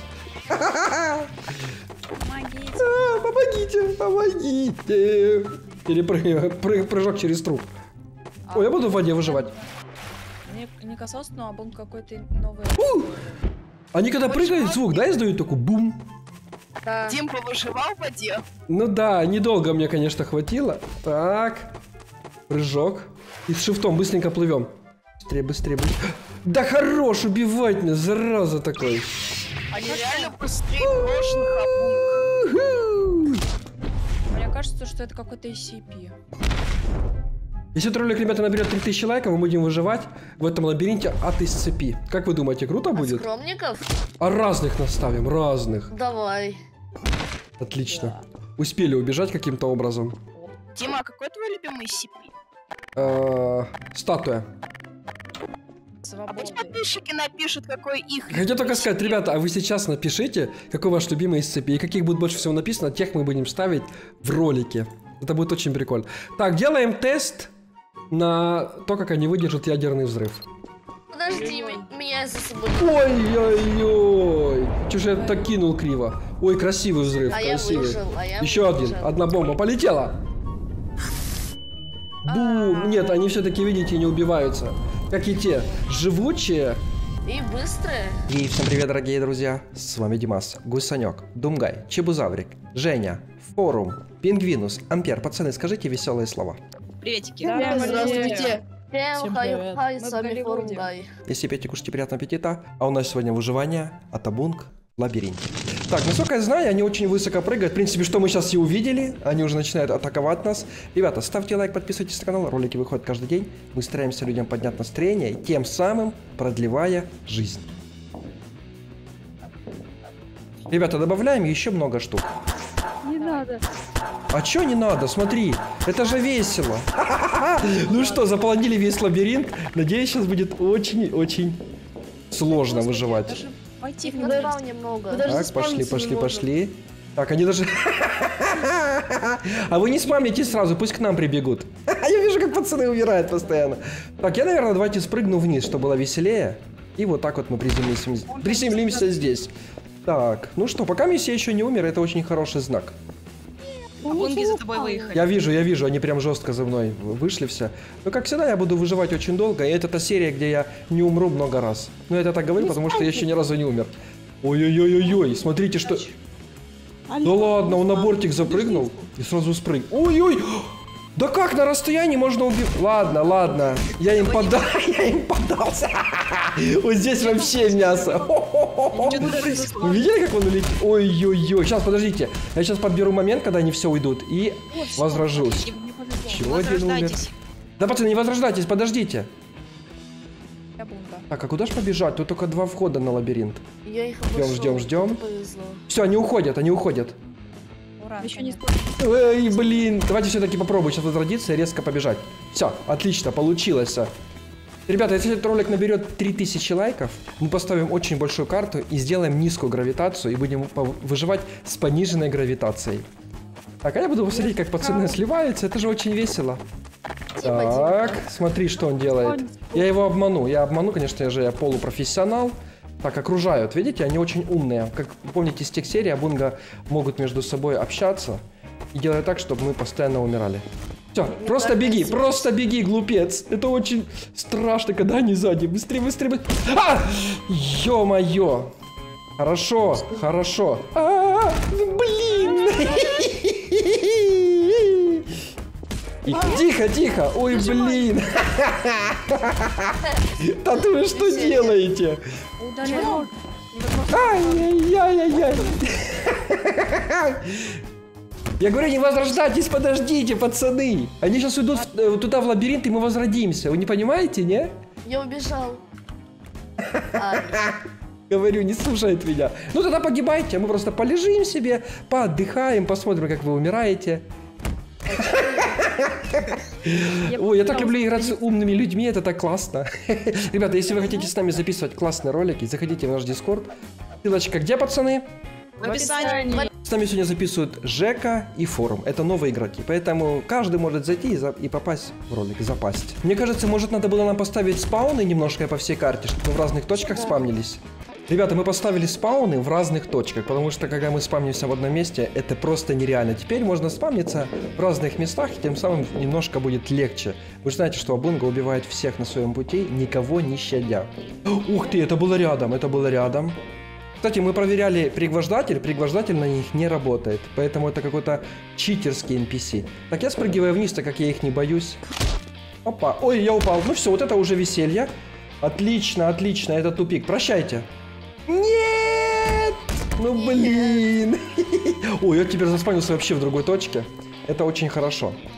Помогите. Помогите, помогите. Прыжок через труп. Ой, я буду в воде выживать. Мне не касался, но был какой-то новый. Они когда прыгают, звук, да, издают такой бум. Да. Дим, повыживал в воде? Ну да, недолго мне, конечно, хватило. Так, прыжок. И с шифтом быстренько плывем. Быстрее, быстрее, быстрее. Да хорош убивать меня, зараза такой. Они реально быстрее прошлых обух. Мне кажется, что это какой-то SCP. Если этот ролик, ребята, наберет 3000 лайков, мы будем выживать в этом лабиринте от из цепи. Как вы думаете, круто будет? Скромников? А разных наставим, разных. Давай. Отлично. Успели убежать каким-то образом. Дима, а какой твой любимый CP? Статуя. А пусть подписчики напишут, какой их... Хотел только сказать, ребята, а вы сейчас напишите, какой ваш любимый из цепи. И каких будет больше всего написано, тех мы будем ставить в ролике. Это будет очень прикольно. Так, делаем тест на то, как они выдержат ядерный взрыв. Подожди, меня за собой. Ой-ой-ой. Чё же я так кинул криво? Ой, красивый взрыв, А я красивый. выжил, а я Еще выжил. один. Одна бомба полетела. Бум. Нет, они все-таки, видите, не убиваются. Как и те. Живучие. И быстрые. И всем привет, дорогие друзья. С вами Димас, Гусанек, Думгай, Чебузаврик, Женя, Форум, Пингвинус, Ампер. Пацаны, скажите веселые слова. Приветики. Здравствуйте. Всем хай, с вами Форум Гай. Если пейте, кушайте, приятного аппетита. А у нас сегодня выживание, атабунг, лабиринт. Так, насколько я знаю, они очень высоко прыгают. В принципе, что мы сейчас и увидели. Они уже начинают атаковать нас. Ребята, ставьте лайк, подписывайтесь на канал. Ролики выходят каждый день. Мы стараемся людям поднять настроение, тем самым продлевая жизнь. Ребята, добавляем еще много штук. Не надо. А чё не надо? Смотри, это же весело. Ну что, заполонили весь лабиринт. Надеюсь, сейчас будет очень-очень сложно выживать. Даже пойти в Добавил немного. Так, пошли. Так, они даже... А вы не спамните сразу, пусть к нам прибегут. Я вижу, как пацаны умирают постоянно. Так, я, наверное, давайте спрыгну вниз, чтобы было веселее. И вот так вот мы приземлимся здесь. Так, ну что, пока Миссия еще не умер, это очень хороший знак. А бунги за тобой выехали. Я вижу, они прям жестко за мной вышли все. Но как всегда, я буду выживать очень долго, и это та серия, где я не умру много раз. Но я это так говорю, потому что я еще ни разу не умер. Ой-ой-ой-ой-ой, смотрите, что... Да ладно, он на бортик запрыгнул и сразу спрыгнул. Ой-ой! Да как на расстоянии можно убить? Ладно, я им поддался. Вот здесь вообще мясо. Вы видели, как он улетел? Ой-ой-ой. Сейчас, подождите. Я сейчас подберу момент, когда они все уйдут, и возражусь. Чего один умер? Да, пацаны, не возрождайтесь, подождите. Так, а куда ж побежать? Тут только 2 входа на лабиринт. Я их обошел. Ждем. Повезло. Все, они уходят. Ура, еще не Эй, блин. Давайте все-таки попробуем сейчас возродиться и резко побежать. Все, отлично, получилось. Ребята, если этот ролик наберет 3000 лайков, мы поставим очень большую карту и сделаем низкую гравитацию и будем выживать с пониженной гравитацией. Так, а я буду смотреть, как пацаны сливаются. Это же очень весело. Так, смотри, что он делает. Я его обману. Конечно, я полупрофессионал. Так, окружают. Видите, они очень умные. Как помните, из тех серий Абунга могут между собой общаться и делать так, чтобы мы постоянно умирали. Все, просто беги, глупец. Это очень страшно, когда они сзади. Быстрее. А! Ё-моё. Хорошо. Блин. Тихо. Ой, блин. Да вы что делаете? Ай-яй-яй-яй. Я говорю, не возрождайтесь, подождите, пацаны. Они сейчас уйдут туда в лабиринт, и мы возродимся. Вы не понимаете, не? Я убежал. Говорю, не слушает меня. Ну тогда погибайте, мы просто полежим себе, поотдыхаем, посмотрим, как вы умираете. Ой, я так люблю играть с умными людьми, это так классно. Ребята, если вы хотите с нами записывать классные ролики, заходите в наш Дискорд. Ссылочка где, пацаны? В описании. С нами сегодня записывают Жека и Форум. Это новые игроки, поэтому каждый может зайти и попасть в ролик, запасть. Мне кажется, может надо было нам поставить спауны немножко по всей карте, чтобы мы в разных точках спамнились. Ребята, мы поставили спауны в разных точках, потому что когда мы спамнимся в одном месте, это просто нереально. Теперь можно спамниться в разных местах, и тем самым немножко будет легче. Вы же знаете, что Абунга убивает всех на своем пути, никого не щадя. Ух ты, это было рядом. Кстати, мы проверяли пригвождатель на них не работает, поэтому это какой-то читерский NPC. Так, я спрыгиваю вниз, так как я их не боюсь. Опа, ой, я упал. Ну все, вот это уже веселье. Отлично, это тупик. Прощайте. Нет! Ну блин! Ой, я теперь заспавнился вообще в другой точке. Это очень хорошо.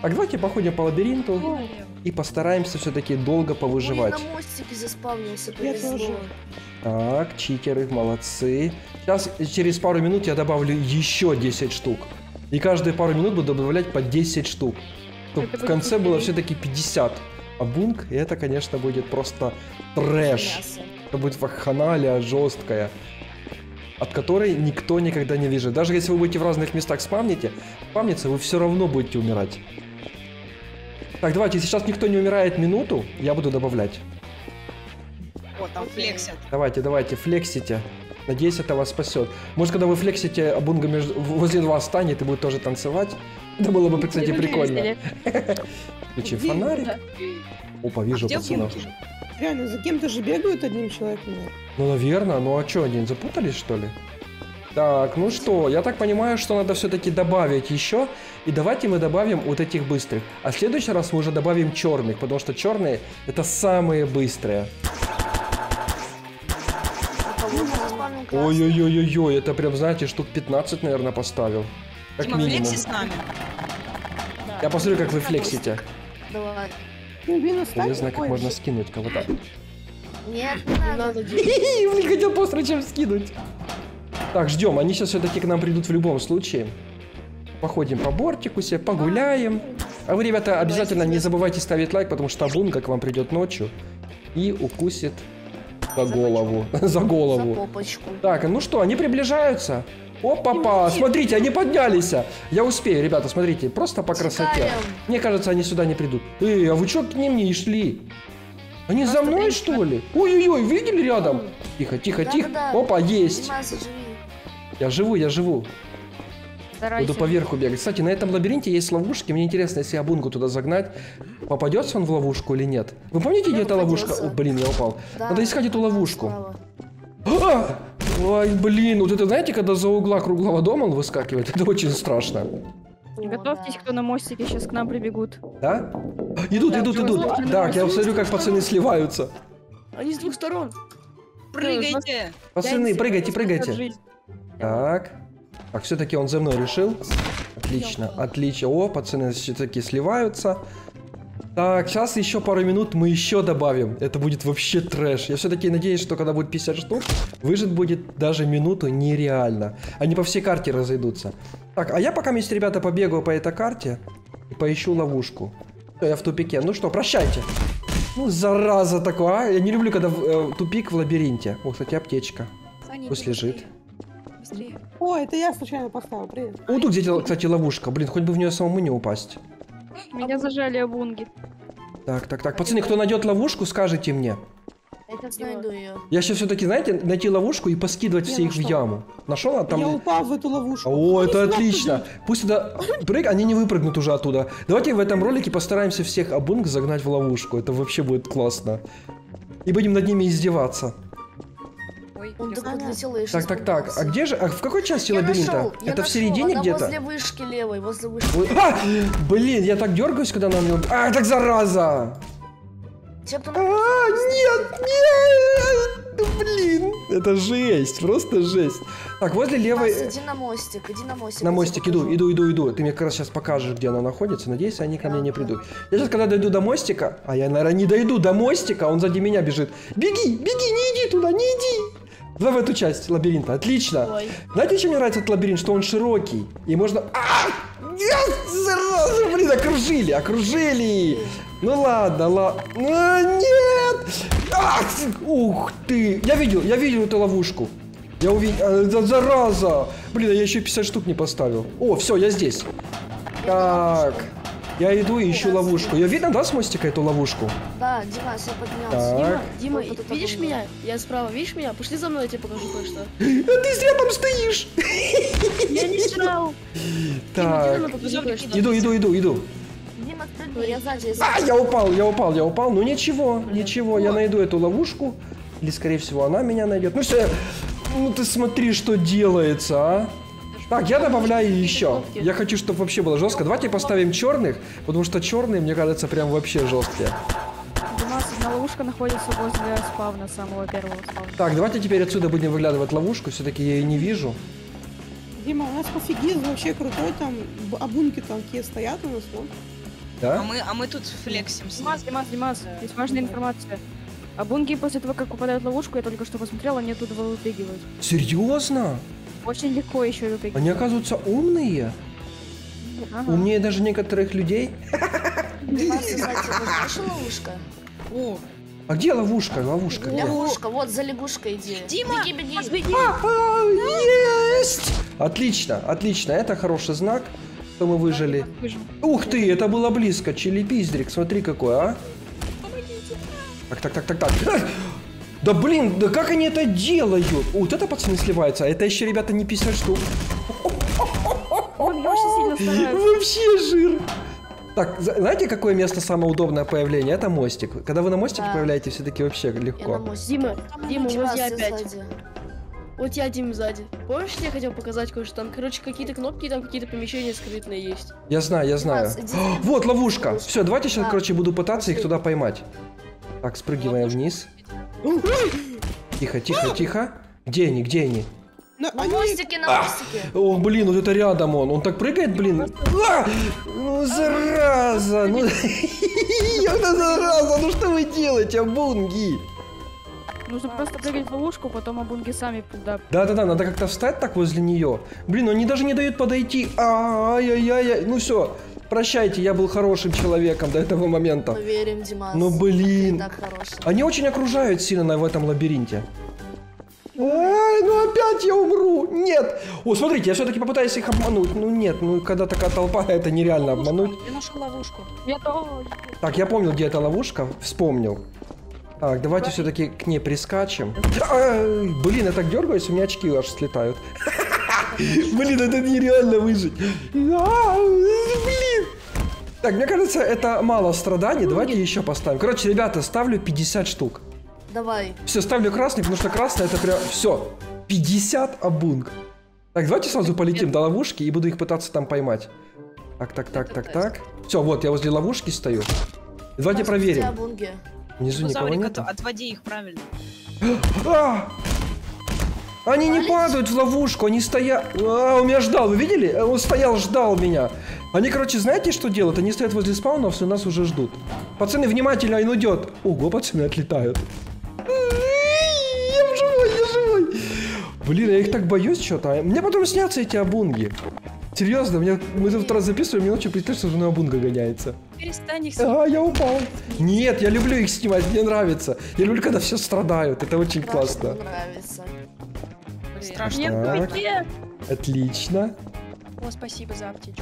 Так, давайте походим по лабиринту и постараемся все-таки долго повыживать. Ой, на мостике заспавнился, Я повезло. тоже. Так, читеры, молодцы. Сейчас, через пару минут я добавлю еще 10 штук. И каждые пару минут буду добавлять по 10 штук. Чтобы в конце было все-таки 50 абунг. И это, конечно, будет просто трэш. Это будет вакханалия жесткая, от которой никто никогда не выживет. Даже если вы будете в разных местах спавниться, вы все равно будете умирать. Так, давайте, если сейчас никто не умирает минуту, я буду добавлять. О, там флексят. Давайте, флексите. Надеюсь, это вас спасет. Может, когда вы флексите, абунга возле вас станет и будет тоже танцевать. Это было бы, кстати, прикольно. Включи фонарик. Опа, вижу пацанов. Реально, за кем-то же бегают одним человеком. Ну, наверное. Ну, а что, они запутались, что ли? Так, ну что, я так понимаю, что надо все-таки добавить еще. И давайте мы добавим вот этих быстрых. А в следующий раз мы уже добавим черных, потому что черные это самые быстрые. Ой-ой-ой-ой, это прям, знаете, штук 15, наверное, поставил. Как Дима, минимум. флекси с нами. Я посмотрю, как вы флексите. Давай. Ну, блин, Я оставь. не знаю, как можно скинуть кого-то. Нет, не надо. Не хотел быстро чем скинуть. Так, ждем. Они сейчас все-таки к нам придут в любом случае. Походим по бортику себе, погуляем. А вы, ребята, обязательно не забывайте ставить лайк, потому что абунга к вам придет ночью и укусит за голову. За голову. За попочку. Так, ну что, они приближаются. Опа-па, смотрите, они поднялись. Я успею, ребята, смотрите, просто по красоте. Чекаем. Мне кажется, они сюда не придут. А вы что к ним не шли? Они за мной, что ли? Ой-ой-ой, видели рядом? Тихо, тихо, тихо. Да-да-да. Опа, есть. Дима, заживи. Я живу. Старайся. Буду поверху бегать. Кстати, на этом лабиринте есть ловушки. Мне интересно, если абунгу туда загнать, попадется он в ловушку или нет. Вы помните, где эта ловушка? попадется. О, блин, я упал. Да, Надо искать эту ловушку. справа. А! Ой, блин, вот это, знаете, когда за угла круглого дома он выскакивает, это очень страшно. О, Готовьтесь, да. кто на мостике, сейчас к нам прибегут. Да? Идут. Так, я смотрю, как пацаны сливаются. Они с двух сторон. Прыгайте. Пацаны, прыгайте. Так. Так, все-таки он за мной решил. Отлично, отлично. О, пацаны все-таки сливаются. Так, сейчас еще пару минут мы еще добавим. Это будет вообще трэш. Я все-таки надеюсь, что когда будет 50 штук, выжить будет даже минуту нереально. Они по всей карте разойдутся. Так, а я пока вместе, ребята, побегаю по этой карте и поищу ловушку. Всё, я в тупике. Ну что, прощайте. Ну, зараза такая. Я не люблю, когда тупик в лабиринте. О, кстати, аптечка. Пусть лежит. Быстрее. О, это я случайно поставил, привет. О, тут где-то, кстати, ловушка. Блин, хоть бы в нее самому не упасть. Меня зажали абунги. Так. Пацаны, кто найдет ловушку, скажите мне. Я сейчас найду ее. Я сейчас все-таки, знаете, найти ловушку и поскидывать все их в яму. Нашел, а Я там... упал в эту ловушку. О, Иди это сюда, отлично. Пусть туда... Они не выпрыгнут уже оттуда. Давайте в этом ролике постараемся всех абунг загнать в ловушку. Это вообще будет классно. И будем над ними издеваться. Ой, Он я- так подлетел и сейчас Так. попался. А где же... А в какой части Я лабиринта? нашел, я Это в нашел. середине Она где-то? возле вышки левой, возле вышки. Ой, блин, я так дергаюсь, когда она мне... А, так зараза! Те, кто Нет! Ну, блин! Это жесть, просто жесть. Так, возле левой... Иди на мостик, иди на мостик. На я тебе мостик покажу. иду. Ты мне как раз сейчас покажешь, где она находится. Надеюсь, они ко мне не придут. Я сейчас, когда дойду до мостика... А я, наверное, не дойду до мостика, он сзади меня бежит. Беги, не иди туда, не иди! Давай в эту часть лабиринта, отлично. Ой. Знаете, чем мне нравится этот лабиринт? Что он широкий. И можно... Нет, зараза, блин, окружили. Ну ладно. Нет! Ух ты! Я видел эту ловушку. Я увидел... Зараза! Блин, я еще 50 штук не поставил. О, все, я здесь. Так. Я иду и ищу ловушку. Ее видно, да, с мостика эту ловушку? Да, Дима, я поднялся. Так. Дима, Вот это видишь было. меня? Я справа, видишь меня? Пошли за мной, я тебе покажу кое-что. А ты зря там стоишь. Я не срал. Так. Покажу кое-что. Иду. Дима, спрыгни, я сзади. если А, я упал. Ну ничего, я найду эту ловушку. Или, скорее всего, она меня найдет. Ну все, ну ты смотри, что делается, а. Так, я добавляю еще. Я хочу, чтобы вообще было жестко. Давайте поставим черных, потому что черные, мне кажется, прям вообще жесткие. У нас одна ловушка находится возле спавна, самого первого спавна. Так, давайте теперь отсюда будем выглядывать ловушку. Все-таки я ее не вижу. Дима, у нас пофигиз вообще крутой, там абунки там какие стоят у нас, вот. Да? А мы тут флексим. Димас, есть важная информация. А бунги после того, как попадают в ловушку, я только что посмотрела, они оттуда выпрыгивают. Серьезно? Очень легко еще выпрыгивать. Они оказываются умные? Ага. Умнее даже некоторых людей? Димас, кстати, вот наша ловушка? О, А где ловушка? Ловушка где? Лягушка, вот за лягушкой иди. Дима, Беги. Есть! Отлично, отлично. Это хороший знак, что мы выжили. Ух ты, это было близко. Чили-пиздрик, смотри какой, а. Так. Да блин, да как они это делают? Вот это, пацаны, сливается. А это еще, ребята, не 50 штук. Он очень сильно старается. Вообще жир. Так, знаете, какое место самое удобное появление? Это мостик. Когда вы на мостике Да. появляетесь, все-таки вообще Я на легко. мостике. Дима, Димас, вот я ты опять. сзади. Вот я, Дим, сзади. Помнишь, я хотел показать кое-что там? Короче, какие-то кнопки, там какие-то помещения скрытные есть. Я знаю. Димас, иди. Вот ловушка. Все, давайте сейчас, Да. короче, буду пытаться их туда поймать. Так, спрыгиваем вниз. Тихо. Где они? Но На они- мостике, на мостике. О, блин, вот это рядом он. Он так прыгает, блин. А! Ну, зараза. Ну, это зараза. Ну, что вы делаете, абунги? Нужно просто прыгать в ловушку, потом абунги сами туда. Да, надо как-то встать так возле нее. Блин, они даже не дают подойти. Ай-яй-яй. Ну все, прощайте, я был хорошим человеком до этого момента. Мы верим, Димас. Ну блин. Ты так хороший. Они очень окружают сильно в этом лабиринте. Ай, ну опять я умру. Нет. О, смотрите, я все-таки попытаюсь их обмануть. Ну нет, ну когда такая толпа, это нереально обмануть. Я нашел ловушку. Я тоже. Так, я помнил, где эта ловушка. Вспомнил. Так, давайте все-таки к ней прискачем. Ай, блин, я так дергаюсь, у меня очки аж слетают. Блин, это нереально выжить. Блин. Так, мне кажется, это мало страданий. Давайте еще поставим. Короче, ребята, ставлю 50 штук. Давай. Все, ставлю красный, потому что красный это прям... Все, 50 абунг. Так, давайте сразу полетим до ловушки и буду их пытаться там поймать. Так. Все, вот, я возле ловушки стою. Давайте Димас, проверим. где бунги? Внизу никого Бузаурик, нет. отводи их правильно. А! Они не падают в ловушку, они стоят... А, он меня ждал, вы видели? Он стоял, ждал меня. Они, короче, знаете, что делают? Они стоят возле спаунов, и нас уже ждут. Пацаны, внимательно, он идет. Ого, пацаны отлетают. Я живой. Блин, я их так боюсь что-то. Мне потом снятся эти абунги. Серьезно, мы тут раз записываем, мне ночью представь, что на абунга гоняется. Перестань их снимать. А, я упал. Нет, я люблю их снимать, мне нравится. Я люблю, когда все страдают, это очень классно. Мне нравится. Страшно. Так, отлично. О, спасибо за аптечку.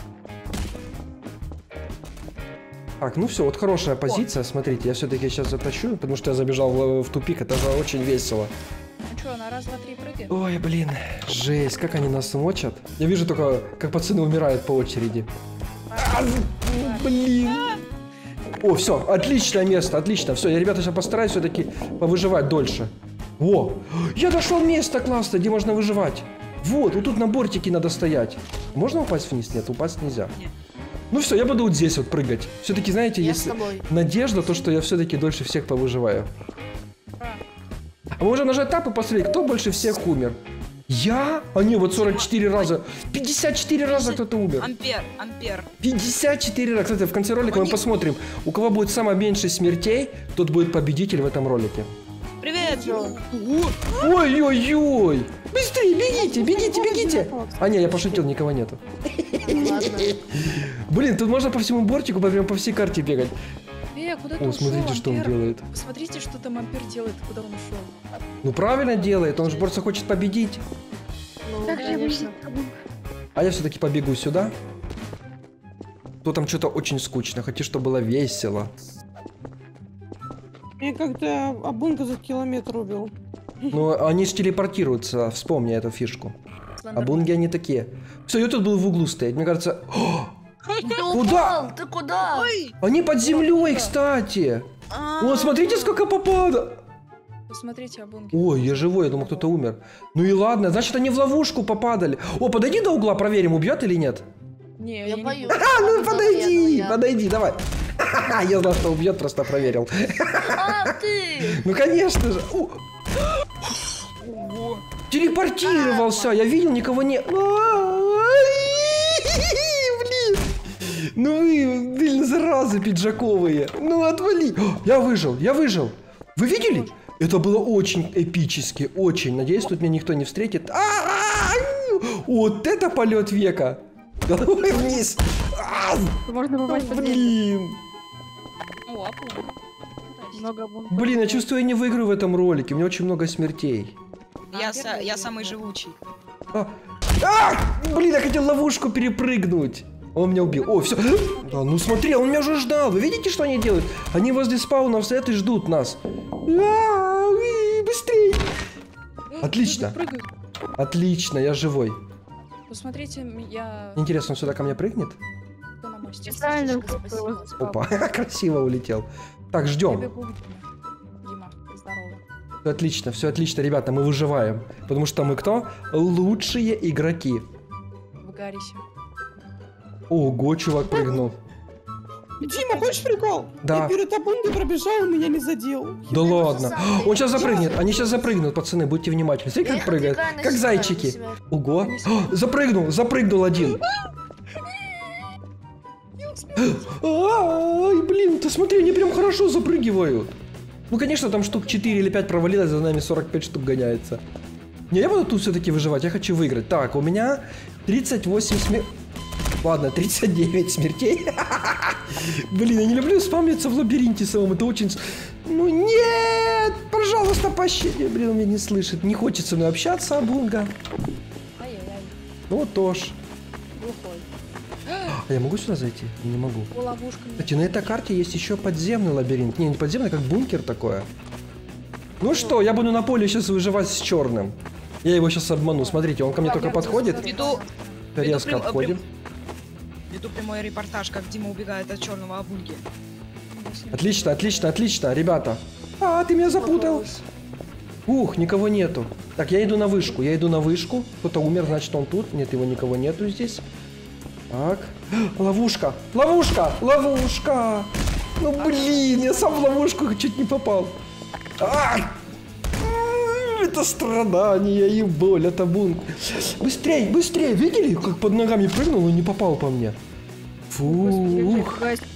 Так, ну все, вот хорошая позиция, смотрите, я все-таки сейчас затащу, потому что я забежал в тупик, это же очень весело. Ну что, на раз, два, три прыгай. Ой, блин, жесть, как они нас мочат. Я вижу только, как пацаны умирают по очереди. Блин. О, все, отличное место, отлично. Все, я, ребята, сейчас постараюсь все-таки повыживать дольше. О, я нашел место классное, где можно выживать. Вот тут на бортике надо стоять. Можно упасть вниз? Нет, упасть нельзя. Нет. Ну все, я буду вот здесь вот прыгать. Все-таки, знаете, Я есть с тобой. надежда, то, что я все-таки дольше всех повыживаю. А мы можем нажать тап и посмотреть, кто больше всех умер. Я? А не, вот 44 раза. 54 раза кто-то умер. Ампер. 54 раза. Кстати, в конце ролика мы посмотрим, у кого будет самое меньше смертей, тот будет победитель в этом ролике. Привет! Ой-ой-ой! Быстрее, бегите! А не, я пошутил, никого нету. Ладно. Блин, тут можно по всему бортику, прям по всей карте бегать. Куда ты О, ушел, смотрите, что он Ампер? делает. Посмотрите, что там Ампер делает, куда он ушел. Ну правильно делает, он же просто хочет победить. Ну, Как же конечно. А я все-таки побегу сюда. То там что-то очень скучно, хочу, чтобы было весело. Меня как-то абунка за километр убил. Но они же телепортируются, вспомни эту фишку. А бунги они такие. Все, я тут был в углу стоять, мне кажется... О, Ты Куда? упал, ты куда? они под землей, кстати. О, смотрите, сколько попадало. Посмотрите, Абунги. Ой, я живой, я думал, кто-то умер. Ну и ладно, значит, они в ловушку попадали. О, подойди до угла, проверим, убьет или нет. Не, Я не боюсь. буду. Ну подойди, Я. подойди, давай. Я знал, что убьет, просто проверил. А, ты! Ну конечно же. Телепортировался, я видел, никого не... Блин. Ну вы, блин, заразы пиджаковые. Ну отвали. Я выжил, я выжил. Вы видели? Это было очень эпически, очень. Надеюсь, тут меня никто не встретит. Вот это полет века. Головой вниз. Можно попасть под землю. Блин. О, апу. Много бункеров. Блин, я чувствую, я не выиграю в этом ролике. У меня очень много смертей. Я самый живучий. Блин, я хотел ловушку перепрыгнуть. Он меня убил. О, все. Да, ну смотри, он меня уже ждал. Вы видите, что они делают? Они возле спаунов стоят и ждут нас. Быстрей. Отлично. Отлично, я живой. Посмотрите, я... Интересно, он сюда ко мне прыгнет? на мосте. Специально Опа, красиво улетел. Так, Я ждем. бегу к Диме. Дима, здорово. Все отлично, ребята, мы выживаем. Потому что мы кто? Лучшие игроки. В Гаррисе. Ого, чувак прыгнул. Дима, хочешь прикол? Да. Я перед Абунгой пробежал, меня не задел. Да ладно. Он сейчас запрыгнет. Они сейчас запрыгнут, пацаны, будьте внимательны. Смотри, как прыгает. Как зайчики. Ого. Запрыгнул один. Ай, блин, ты смотри, они прям хорошо запрыгивают. Ну, конечно, там штук 4 или 5 провалилось, за нами 45 штук гоняется. Не, я буду тут все-таки выживать, я хочу выиграть. Так, у меня 38 смертей. Ладно, 39 смертей. Блин, я не люблю спамиться в лабиринте самому, это очень... Ну нет, пожалуйста, пощади. Блин, он меня не слышит. Не хочет со мной общаться, Абунга. Ай-яй-яй. Ну вот тоже. Глухой. А я могу сюда зайти? Не могу. Ловушка. Кстати, на этой карте есть еще подземный лабиринт. Не подземный, как бункер такое. Ну что, я буду на поле сейчас выживать с черным. Я его сейчас обману. Смотрите, он ко мне только подходит. Резко обходит. Веду прямой репортаж, как Дима убегает от черного Абунги. Отлично, отлично, отлично, ребята. Ты меня запутал. Ух, никого нету. Так, я иду на вышку, Кто-то умер, значит он тут. Нет, его никого нету здесь. Так. Ловушка. Ну блин, я сам в ловушку чуть не попал. Это страдание и боль, это бунт. Быстрей, видели, как под ногами прыгнул и не попал по мне? Фух.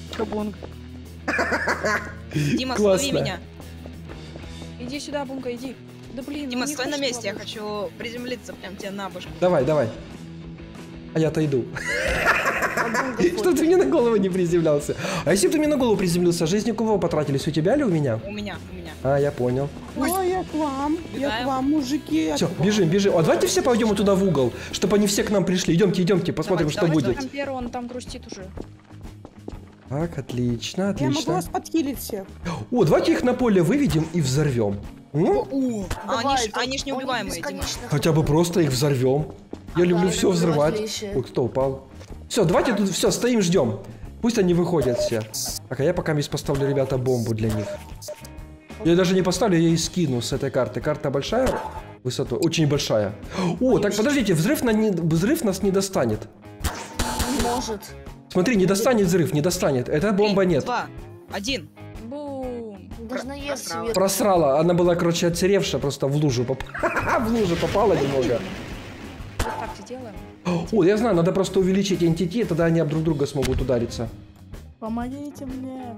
Дима, Классно. слови меня. Иди сюда, Бунка, иди. Да блин, Дима, не стой на хочешь месте, я ловушку? хочу приземлиться прям тебе на башку. Давай. А я-то иду. Что ты мне на голову не приземлялся? А если бы ты мне на голову приземлился, жизни у кого потратились? У тебя или у меня? У меня. Я понял. Ой, я к вам, мужики. Все, бежим. Давайте все пойдем туда в угол, чтобы они все к нам пришли. Идемте, посмотрим, что будет. Там первый, он там грустит уже. Так, отлично. Я могу вас подхилить всех. О, давайте их на поле выведем и взорвем. Они ж неубиваемые, Дима. Хотя бы просто их взорвем. Я люблю все взрывать. Ой, кто упал? Все, давайте тут все, стоим, ждем. Пусть они выходят все. Так, а я пока здесь поставлю, ребята, бомбу для них. Я даже не поставлю, я и скину с этой карты. Карта большая высотой? Очень большая. О, так подождите, взрыв нас не достанет. Может. Смотри, не достанет взрыв, не достанет. Это бомба 3, нет. 2, 1. Бум. Должна есть свет. Просрала, она была, короче, отсыревшая, просто в лужу в лужу попала немного. Вот так делаем. О, я знаю, надо просто увеличить NTT, тогда они об друг друга смогут удариться. Помогите мне.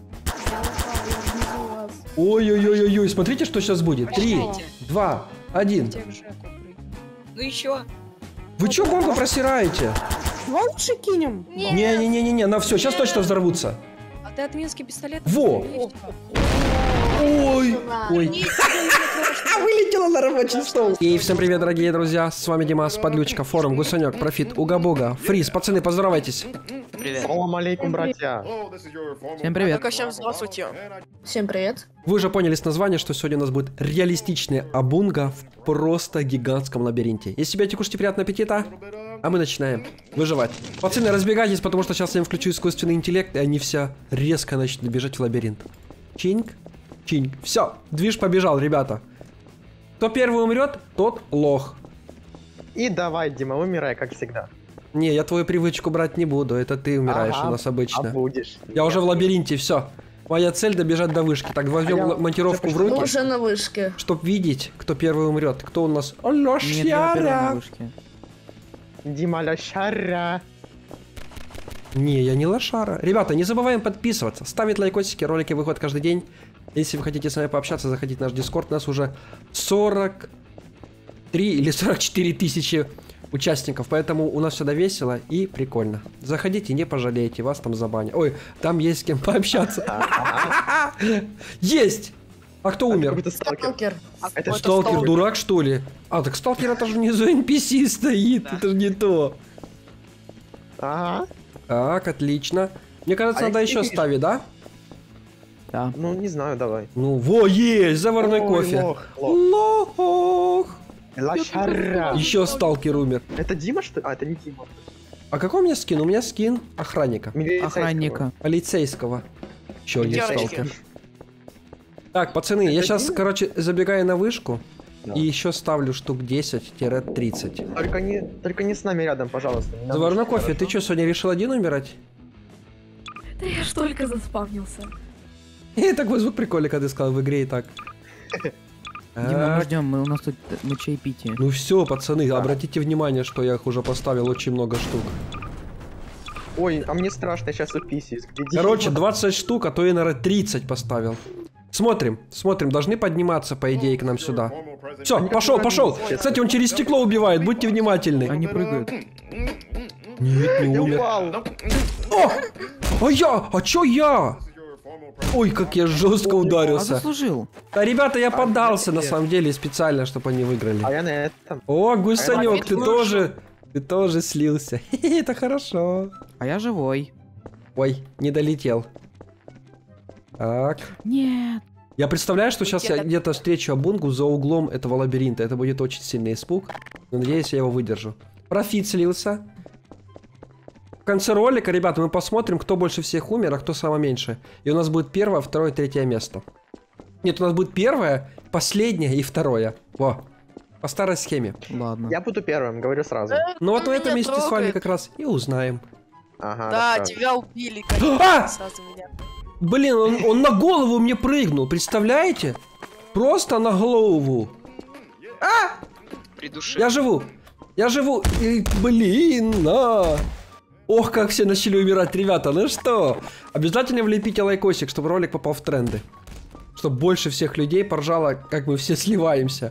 Ой-ой-ой-ой, смотрите, что сейчас будет. 3, 2, 1. Тех Жеку прыгну. Ну еще. Вы чё бомбу просираете? Давай лучше кинем. Не-не-не-не, на все, сейчас точно взорвутся. А ты отминский пистолет? Во! Ой! Вылетела на рабочий стол. И всем привет, дорогие друзья. С вами Димас, Подлючка, Форум, Гусанек, Профит, Уга-Бога, Фриз. Пацаны, поздоровайтесь. Привет. Салам алейкум, братья. Всем привет. Здравствуйте. Всем привет. Вы уже поняли с названия, что сегодня у нас будет реалистичный Абунга в просто гигантском лабиринте. Если тебе кушайте, приятного аппетита. А мы начинаем выживать. Пацаны, разбегайтесь, потому что сейчас я им включу искусственный интеллект, и они все резко начнут бежать в лабиринт. Чинг, чинг. Все, движ побежал, ребята. Кто первый умрет, тот лох. И давай, Дима, умирай, как всегда. Не, я твою привычку брать не буду, это ты умираешь у нас обычно. Будешь. Я уже в лабиринте, все. Моя цель добежать до вышки. Так, возьмем монтировку в Мы руки, уже на вышке. чтоб видеть, кто первый умрет. Кто у нас? Лошара. Дима лошара. Не, я не лошара. Ребята, не забываем подписываться, ставить лайкосики, ролики выходят каждый день. Если вы хотите с нами пообщаться, заходите в наш Дискорд. У нас уже 43 или 44 тысячи участников, поэтому у нас всегда весело и прикольно. Заходите, не пожалеете, вас там забанят. Ой, там есть с кем пообщаться. Есть! А кто умер? Сталкер. Это Сталкер дурак, что ли? А, так Сталкер это же внизу NPC стоит, это же не то. Ага. Так, отлично. Мне кажется, надо еще ставить, да? Да. Ну, не знаю, давай. Ну, во, есть, заварной кофе. Лох. Лошара. Еще Сталкер умер. Это Дима, что ли? А, это не Дима. А какой у меня скин? У меня скин охранника. Охранника. Полицейского. Еще один Пятерочки. Сталкер. Так, пацаны, я сейчас, короче, забегаю на вышку. И еще ставлю штук 10-30. Только не с нами рядом, пожалуйста. Заварной кофе, ты что, сегодня решил один умирать? Да я ж только заспавнился. Такой звук прикольный, когда ты сказал в игре и так. Дима, мы ждем, у нас тут мы чаепитие. Ну все, пацаны, обратите внимание, что я их уже поставил очень много штук. Ой, а мне страшно, я сейчас уписюсь. Короче, 20 штук, а то я, наверное, 30 поставил. Смотрим, должны подниматься, по идее, к нам сюда. Все, пошел. Кстати, он через стекло убивает, будьте внимательны. Они прыгают. Нет, не умер. О! А чё я? Ой, как я жестко ударился. А заслужил. Да, ребята, я поддался на самом деле специально, чтобы они выиграли. А я на этом. О, Гусанек, ты тоже слился. Это хорошо. А я живой. Ой, не долетел. Так. Нет. Я представляю, что сейчас я где-то встречу Абунгу за углом этого лабиринта. Это будет очень сильный испуг. Но надеюсь, я его выдержу. Профит слился. В конце ролика, ребята, мы посмотрим, кто больше всех умер, а кто самое меньше. И у нас будет первое, второе, третье место. Нет, у нас будет первое, последнее и второе. Во. По старой схеме. Ладно. Я буду первым, говорю сразу. Ну вот в этом месте с вами как раз и узнаем. Ага, Да, расскажешь. тебя убили, конечно, сразу меня. Блин, он на голову мне прыгнул, представляете? Просто на голову. Придуши. Я живу. И, блин, на. Ох, как все начали умирать, ребята. Ну что, обязательно влепите лайкосик, чтобы ролик попал в тренды. Чтобы больше всех людей поржало, как мы все сливаемся.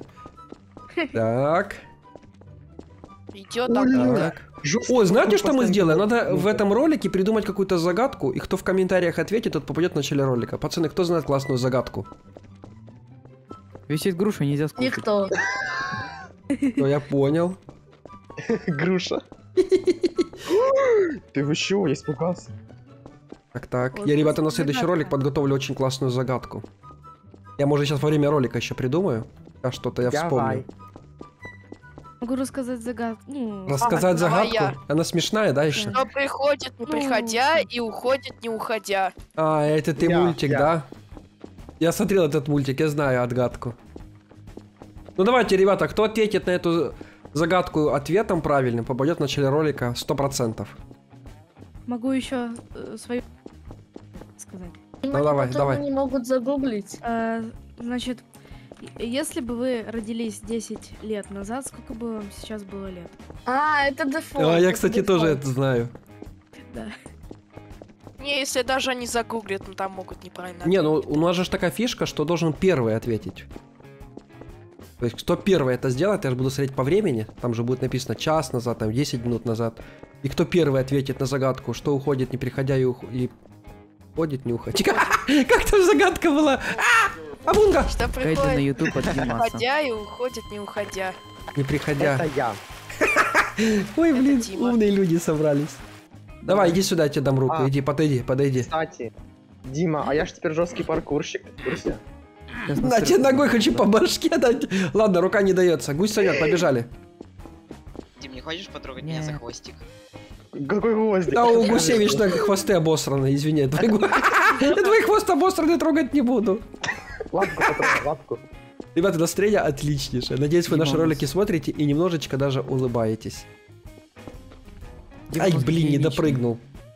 Так. Идет там. Так. О, знаете, что мы сделаем? Надо в этом ролике придумать какую-то загадку, и кто в комментариях ответит, тот попадет в начале ролика. Пацаны, кто знает классную загадку? Висит груша, нельзя скушать. Никто. Ну, я понял. Груша. Ты вы чего? Я испугался. Так. Я, ребята, на следующий ролик подготовлю очень классную загадку. Я, может, сейчас во время ролика еще придумаю. А что-то я вспомню. Могу рассказать загадку. Рассказать загадку? я. Она смешная, да, еще? Что приходит, не приходя, и уходит, не уходя. А, это ты мультик, да? Я смотрел этот мультик, я знаю отгадку. Ну давайте, ребята, кто ответит на эту загадку ответом правильным, попадет в начале ролика 100%. Могу еще свою сказать. Ну давай. Они могут загуглить. Значит, если бы вы родились 10 лет назад, сколько бы вам сейчас было лет? А, это дефолт. А, я, кстати, тоже это знаю. Да. Не, если даже они загуглят, ну там могут неправильно. Не, ну у нас же такая фишка, что должен первый ответить. То есть, кто первый это сделает, я же буду смотреть по времени. Там же будет написано час назад, там 10 минут назад. И кто первый ответит на загадку, что уходит, не приходя, и уходит, не уходит. Как там загадка была? Абунга! Что Гайды на приходит, YouTube от Димаса. приходя, и уходит, не уходя. Не приходя. Это я. Ой, блин, Дима. умные люди собрались. Давай, иди сюда, я тебе дам руку. Иди, подойди. Кстати, Дима, а я ж теперь жесткий паркурщик. В курсе? На тебе ногой хочу по башке дать. Ладно, рука не дается. Гусь Санек, побежали. Дим, не хочешь потрогать меня за хвостик? Какой гвоздик? Да, у гусей вечно хвосты обосраны, извини. Твой хвост обосранный трогать не буду. Лапку потрогай, лапку. Ребята, настроение отличнейшее. Надеюсь, вы наши ролики смотрите и немножечко даже улыбаетесь. Ай, блин, не допрыгнул.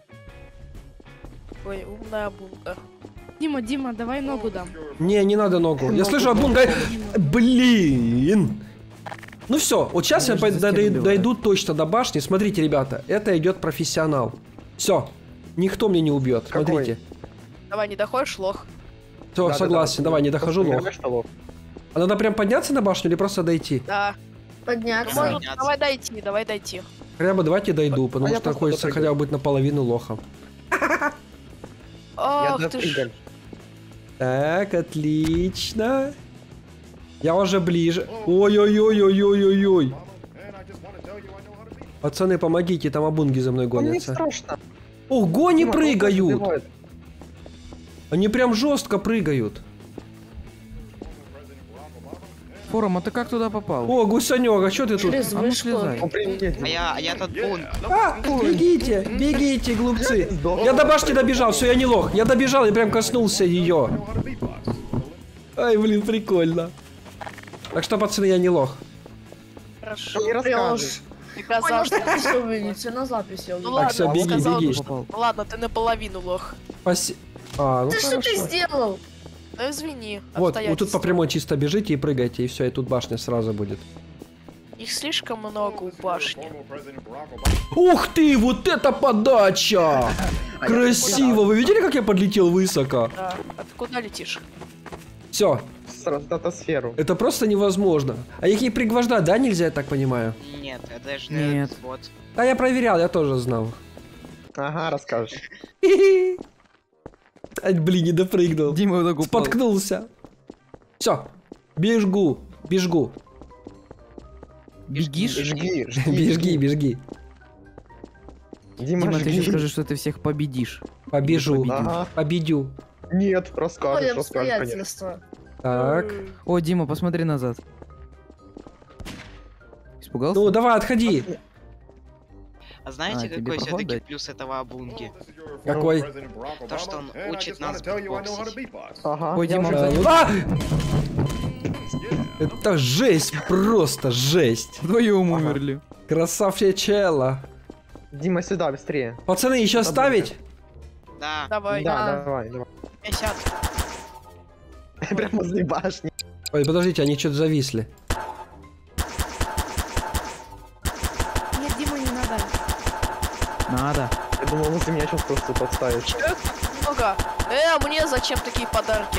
Ой, умная булка. Дима, давай ногу дам. Не надо ногу. Я слышу, Абунга. Блин. Ну все, вот сейчас я дойду точно до башни. Смотрите, ребята, это идет профессионал. Все, Никто мне не убьет. Какой? Смотрите. Давай, не доходишь, лох. Все, согласен. Давай, не дохожу, лох. Понимаешь, что лох? А надо прям подняться на башню или просто дойти? Да. Подняться. Может, давай дойти. Хотя бы давайте дойду, потому я что просто хочется допрыгаю. хотя бы быть наполовину лохом. Я Ах ты ж. допрыгал. Так, отлично. Я уже ближе. Ой-ой-ой-ой-ой-ой-ой. Пацаны, помогите, там обунги за мной Ну, не гонятся. страшно. Ого, они Дима, лох прыгают. убивает. Они прям жестко прыгают. Форум, а ты как туда попал? О, гусанёк, а что ты тут? Через А ну вышку. слезай. Ну, привет, Дима. А я тут бунт. А, бегите, бегите, глупцы. Я до башни добежал, все, я не лох. Я добежал и прям коснулся ее. Ай, блин, прикольно. Так что, пацаны, я не лох. Хорошо. Не расскажешь. Ты Понял, казал, что что... ты все увидите на записи. Ну Так, ладно, все, он беги, сказал, беги. Попал. Ладно, ты наполовину лох. Спасибо. А, ну Ты что ты хорошо. сделал? Ну извини. Вот, вот тут по прямой чисто бежите и прыгайте, и все, и тут башня сразу будет. Их слишком много у башни. Ух ты, вот это подача! Красиво! Вы видели, как я подлетел высоко? Да. А ты куда летишь? Все, В стратосферу. это просто невозможно. А их и пригвождать, да, нельзя, я так понимаю? Нет, это же Нет. вот. Да, я проверял, я тоже знал. Ага, расскажешь. Ай, блин, не допрыгнул. Дима вот так упал. Споткнулся. Все, бежгу, бежгу. Бегишь? Жги, Бежги, бежги. Дима, Дима, ты еще жги. скажи, что ты всех победишь. Побежу, Ага. победю. Нет, Ой, расскажешь, конечно. обстоятельства. Так. О, Дима, посмотри назад. Испугался? Ну, давай, отходи. А знаете, А, тебе какой проход все-таки дать? плюс этого обунги? Какой? То, что он учит нас битбоксить. Ага. Ой, я Дима, уже- А, ну- А! Это жесть, просто жесть. Вдвоем умерли. Красавчело. Дима, сюда, быстрее. Пацаны, еще ставить? Да. Давай. Да, давай. Я сяду. Прямо возле башни. Ой, подождите, они что-то зависли. Нет, Дима, не надо. Надо. Я думал, возле меня сейчас просто подставишь. Человек много. Мне зачем такие подарки?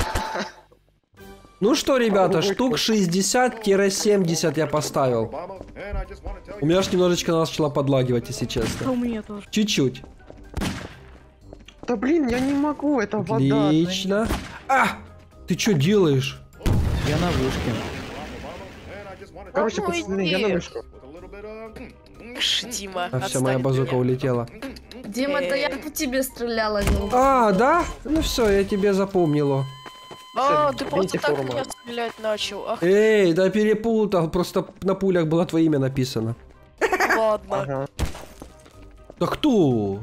Ну что, ребята, штук 60-70 я поставил. У меня аж немножечко начало подлагивать, если честно. У меня тоже. Чуть-чуть. Да блин, я не могу, это вода. Отлично. А! Ты что делаешь? Я на вышке. Короче, Ну, пацаны, я иди. на вышку. Дима, А, все, моя отстань от базука меня. улетела. Дима, это я по тебе стреляла. не А, да? Ну все, я тебе запомнила. А, ты Видите, просто так форума. меня стрелять начал. Ах, Эй, да перепутал, просто на пулях было твое имя написано. ладно. Ага. Да кто?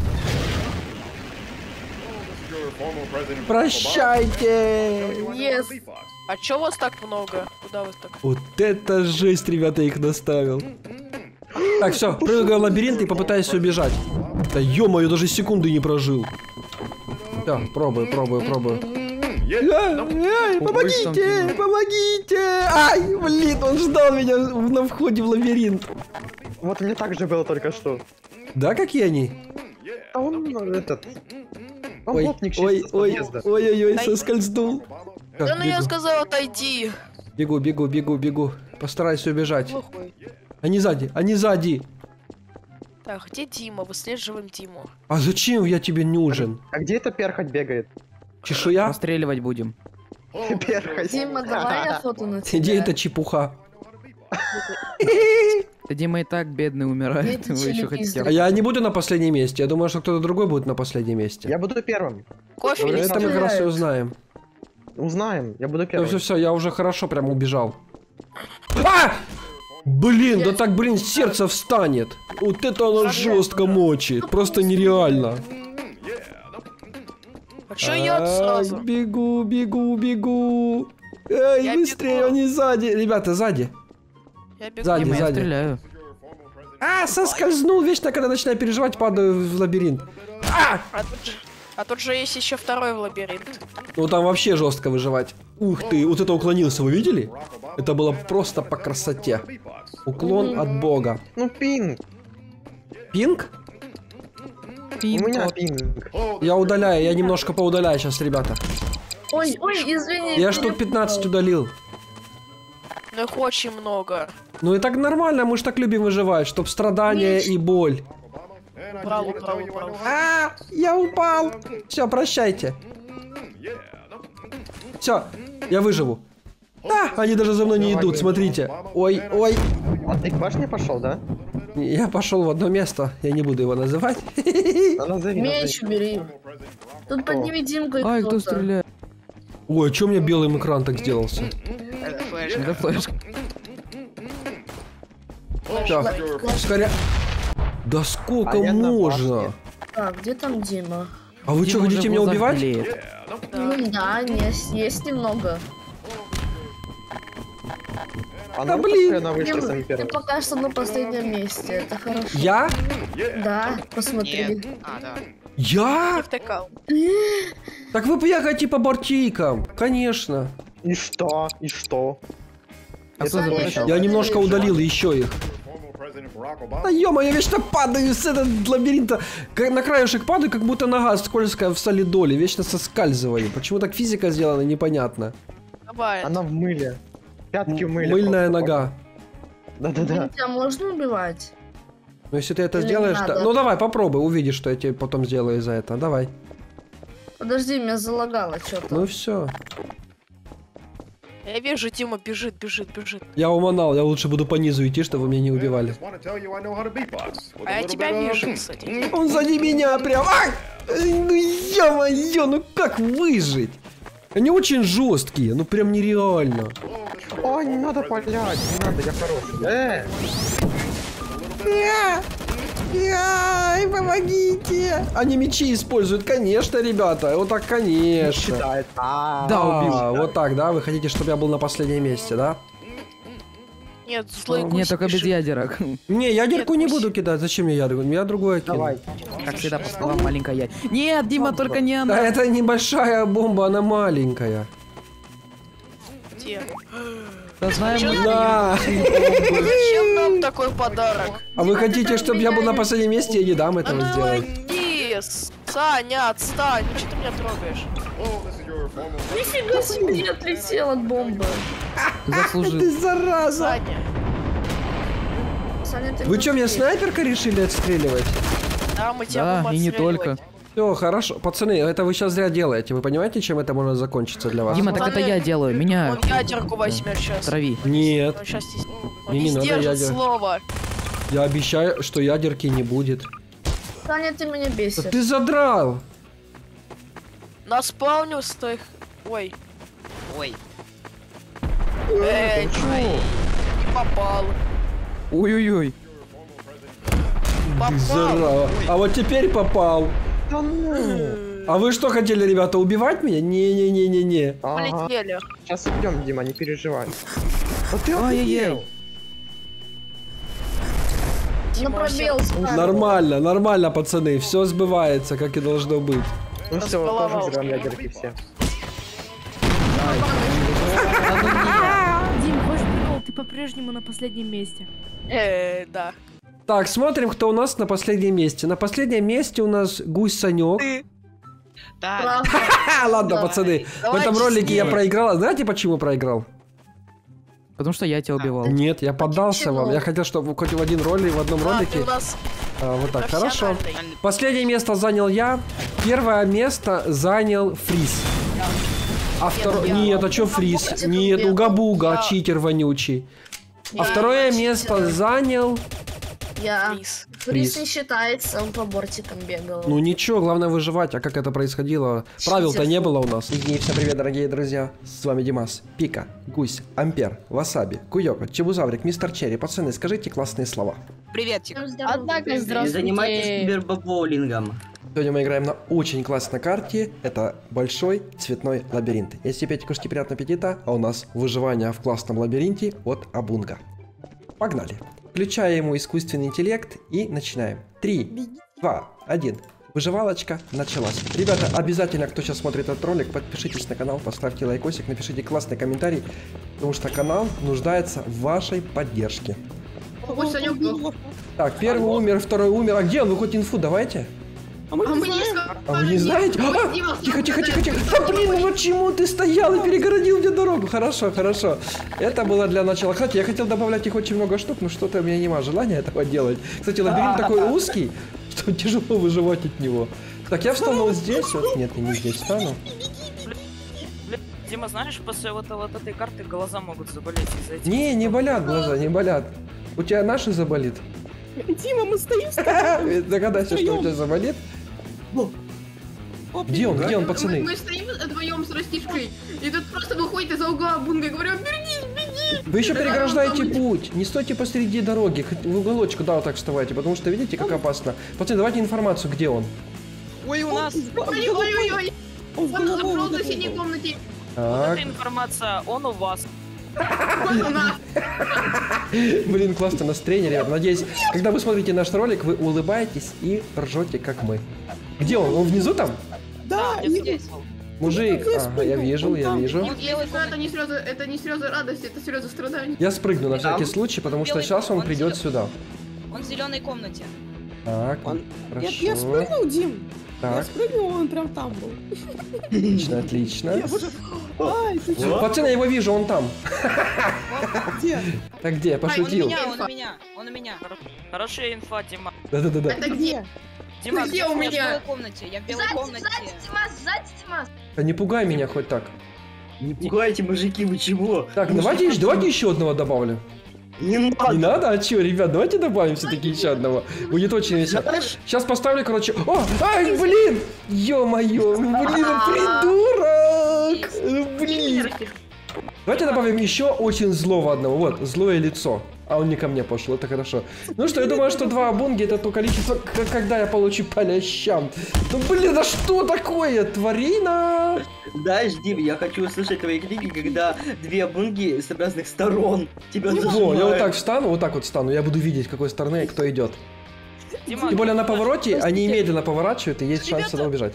Прощайте! Yes. А чё вас так много? Куда вас так? Вот это жесть, ребята, я их наставил. Так, все, прыгаю в лабиринт и попытаюсь убежать. Да ё-моё, даже секунды не прожил. Все, пробую. Эй, помогите, помогите! Ай, блин, он ждал меня на входе в лабиринт. Вот мне так же было только что. Да, какие они? А он этот... Он Ой, гопник ой, чисто с ой, подъезда. ой, соскользнул. Да Так, ну я бегу. сказал, отойди. Бегу. Постараюсь убежать. Плохой. Они сзади. Так, где Дима? Выслеживаем Диму. А зачем я тебе нужен? А где это перхоть бегает? Чешуя? Расстреливать будем. Перхоть. Дима, давай я фото на тебя. Где это чепуха? Да Дима и так бедный умирает. Это Вы еще телевизор. хотите... А я не буду на последнем месте. Я думаю, что кто-то другой будет на последнем месте. Я буду первым. Кофе Ну, не Это мы как раз и стреляют. узнаем. Узнаем, я буду первым. Все, я уже хорошо прям убежал. А! Блин, да так, блин, сердце встанет. Вот это оно жестко мочит. Просто нереально. А чё я сразу? Бегу. Эй, Я быстрее, бегу. они сзади. Ребята, сзади. Я бегу. Сзади, Дима, я сзади. стреляю. А, соскользнул. Вечно, когда начинаю переживать, падаю в лабиринт. А тут же есть еще второй лабиринт. Ну там вообще жестко выживать. Ух ты, вот это уклонился, вы видели? Это было просто по красоте. Уклон от бога. Ну, пинг. Пинг? У меня пинг. Я удаляю, я немножко поудаляю сейчас, ребята. Ой, извини. Я штук 15 удалил. Ну их очень много. Ну и так нормально, мы ж так любим выживать, чтоб страдания и боль. Браво. А, я упал. Все, прощайте. Все, я выживу. Да, они даже за мной не идут, смотрите. Ой. А ты к башне пошел, да? Я пошел в одно место, я не буду его называть. Меч убери. Тут под невидимкой Ай, кто стреляет? Ой, а чё у меня белым экран так сделался? Это флешка. Так, скорее. Да сколько я на можно? башне. Так, где там Дима? А вы что, Дима хотите уже в меня глазах убивать? белеет. Ну да, есть немного. Она Да блин. постоянно вышла Дим, с ты первым. пока что на последнем месте, это хорошо. Я? Да, посмотри. Я? Втыкал. Так вы бегаете по бортикам, конечно. И что? И что? А кто запрещал? Я немножко удалил еще их. Да ё-моё, я вечно падаю с этого лабиринта. На краешек падаю, как будто нога скользкая в солидоле. Вечно соскальзываю. Почему так физика сделана, непонятно. Бывает. Она в мыле. Пятки в мыле. Мыльная просто. нога. Да-да-да. Тебя можно убивать? Ну если ты это Или сделаешь... надо? Ну давай, попробуй, увидишь, что я тебе потом сделаю за это. Давай. Подожди, меня залагало что-то. Ну все. Я вижу, Дима бежит. Я уманал, я лучше буду по низу идти, чтобы меня не убивали. А я тебя вижу, кстати. Он сзади меня прям. А! Ну ё-моё, ну как выжить? Они очень жесткие, ну прям нереально. О, не надо палять, не надо, я хороший. Ай, помогите! Они мечи используют, конечно, ребята. Вот так, конечно. Считает. Да, убил. Вот так, да? Вы хотите, чтобы я был на последнем месте, да? Нет, злой гусь Нет, только без бежит. ядерок. Не, ядерку не Нет, буду кидать. Зачем мне ядерку? Я другое кину. Давай. Как всегда, по словам маленькая я. Нет, Дима, только не Да она. это небольшая бомба, она маленькая. Где? Да знаем мы. Да. Зачем нам такой подарок? А вы хотите, чтобы я был на последнем месте? Я не дам этого Ну сделать. иди, Саня, отстань. Что ты меня трогаешь? Нифига себе, я отлетел от бомбы. Заслужил. Ты зараза! Саня. Саня, ты Вы что, меня молодец. снайперкой решили отстреливать? Да, мы тебя Да, будем и не отстреливать. только. Все, хорошо. Пацаны, это вы сейчас зря делаете. Вы понимаете, чем это может закончиться для вас? Дима, так это я делаю. Меня Он ядерку возьмет сейчас. трави. Нет, Он сейчас он Мне не не надо сдержит ядер. слово. я обещаю, что ядерки не будет. Саня, ты меня Да бесишь. ты задрал! На спавню с твоих... Ой. Ой. Эй, не попал. Ой-ой-ой. Ты Попал. задрал. А вот теперь попал. Да ну. А вы что хотели, ребята, убивать меня? Не-не-не-не-не. Ага. Полетели. Сейчас идем, Дима, не переживай. А ты Ай-яй-яй. офигел. На пробел ставь. Нормально, нормально, пацаны. Все сбывается, как и должно быть. Ну все, Разбаловал. тоже зря ядерки все. Дим, хочешь прикол? Ты по-прежнему на последнем месте. Да. Так, смотрим, кто у нас на последнем месте. На последнем месте у нас гусь Санек. Да. Ладно, пацаны. В Давай этом ролике я честнее. проиграл. Знаете, почему проиграл? Потому что я тебя убивал. Нет, я поддался вам. Я хотел, чтобы хоть в один ролик, в одном Да, ты ролике. у нас Вот так, хорошо. профессиональный. Последнее место занял я. Первое место занял Фриз. А второе... я. Нет, а чё Фриз? Боботик Нет, убегал. Угабуга, Я. читер вонючий. А Я второе читер. место занял... Я. Фриз. Фриз не считается, он по бортикам бегал. Ну ничего, главное выживать. А как это происходило? Правил-то не было у нас. И всем привет, дорогие друзья. С вами Димас, Пика, Гусь, Ампер, Васаби, Куёко, Чебузаврик, Мистер Черри. Пацаны, скажите классные слова. Приветик. Однако, Не здравствуйте. занимайтесь кибербоулингом. Сегодня мы играем на очень классной карте. Это большой цветной лабиринт. Если пейте, кушайте, приятного аппетита. А у нас выживание в классном лабиринте от Абунга. Погнали. Включаем ему искусственный интеллект и начинаем. 3, 2, 1. Выживалочка началась. Ребята, обязательно, кто сейчас смотрит этот ролик, подпишитесь на канал, поставьте лайкосик, напишите классный комментарий, потому что канал нуждается в вашей поддержке. Ой, Санек, Так, первый умер, второй умер. А где он? Вы хоть инфу давайте. А мы не знаем. А вы не знаете? Тихо, тихо, тихо, тихо. Да блин, ну почему ты стоял и перегородил мне дорогу? Хорошо, хорошо. Это было для начала. Кстати, я хотел добавлять их очень много штук, но что-то у меня нема желания этого делать. Кстати, лабиринт такой узкий, что тяжело выживать от него. Так, я встану вот здесь. Вот. Нет, я не здесь встану. Дима, знаешь, после вот этой карты глаза могут заболеть из-за этих... Не болят глаза, не болят. У тебя наши заболит? Дима, мы стоим. Догадайся, что у тебя заболит? Где он, пацаны? Мы стоим вдвоем с Растишкой, и тут просто выходит из-за угла Бунга и говорю, беги, беги! Вы еще переграждаете путь, не стойте посреди дороги, в уголочку, да, вот так вставайте, потому что видите, как опасно. Пацаны, давайте информацию, где он. Ой, у нас! Ой-ой-ой! Он зашел в соседней комнате. Вот эта информация, он у вас. Блин, классное настроение, ребят. Надеюсь, когда вы смотрите наш ролик, вы улыбаетесь и ржете, как мы. Где он? Он внизу там? Да, здесь. Мужик, ага, я вижу. Это не слезы радости, это слезы страданий. Я спрыгну на всякий случай, потому что сейчас он придет сюда. Он в зеленой комнате. Так, я хорошо. спрыгнул, Дим. Я Так, спрыгнул, он прям там был. отлично, отлично. Ай, ты чё? Пацаны, я его вижу, он там. Где? Так где? Пошутил. Он у меня. Хорошая инфа, Дима. Да-да-да. Это где? Дима, Где у меня? Я в белой комнате, я в белой комнате. Да не пугай меня хоть так. Не пугайте, мужики, вы чего? Так, давайте еще одного добавлю. Не надо. Не надо? А чё, ребят, давайте добавим все-таки еще одного. Будет очень весело. Сейчас поставлю, короче... О, ай, блин! Ё-моё, блин, придурок! Блин. Давайте добавим еще очень злого одного. Вот, злое лицо. А он не ко мне пошел, это хорошо. Ну что, я думаю, что 2 бунги это то количество, когда я получу по лящам. Ну блин, да что такое? Тварина! Да, жди, я хочу услышать твои крики, когда 2 бунги с разных сторон тебя зажимают. О, я вот так встану, вот так вот встану, я буду видеть, с какой стороны кто идет. Дима, Тем более на повороте они медленно поворачивают, и есть шанс сюда убежать.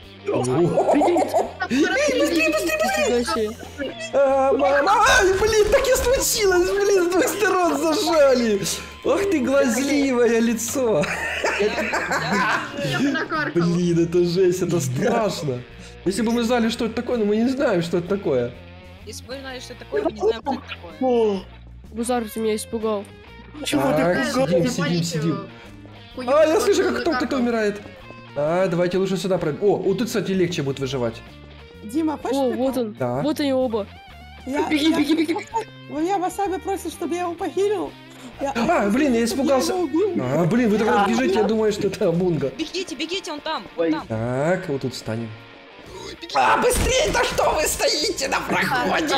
Мама, ай, блин, так и случилось, блин, с 2 сторон зажали. Ох ты, глазливое лицо. Блин, это жесть, это страшно. Если бы мы знали, что это такое, но мы не знаем, что это такое. Если бы вы знали, что это такое, мы не знаем, что это такое. Гузар, ты меня испугал. Так, сидим. А, я слышу, как кто-то умирает. А, давайте лучше сюда пройдем. О, вот тут, кстати, легче будет выживать. Дима, хочешь? О, вот он. Да. Вот они оба. Беги. Я Васаби просит, чтобы я его похилил. А, блин, я испугался. А, блин, вы так бежите, я думаю, что это Бунга. Бегите, он там. Так, вот тут встанем. А, быстрее, да что вы стоите на проходе?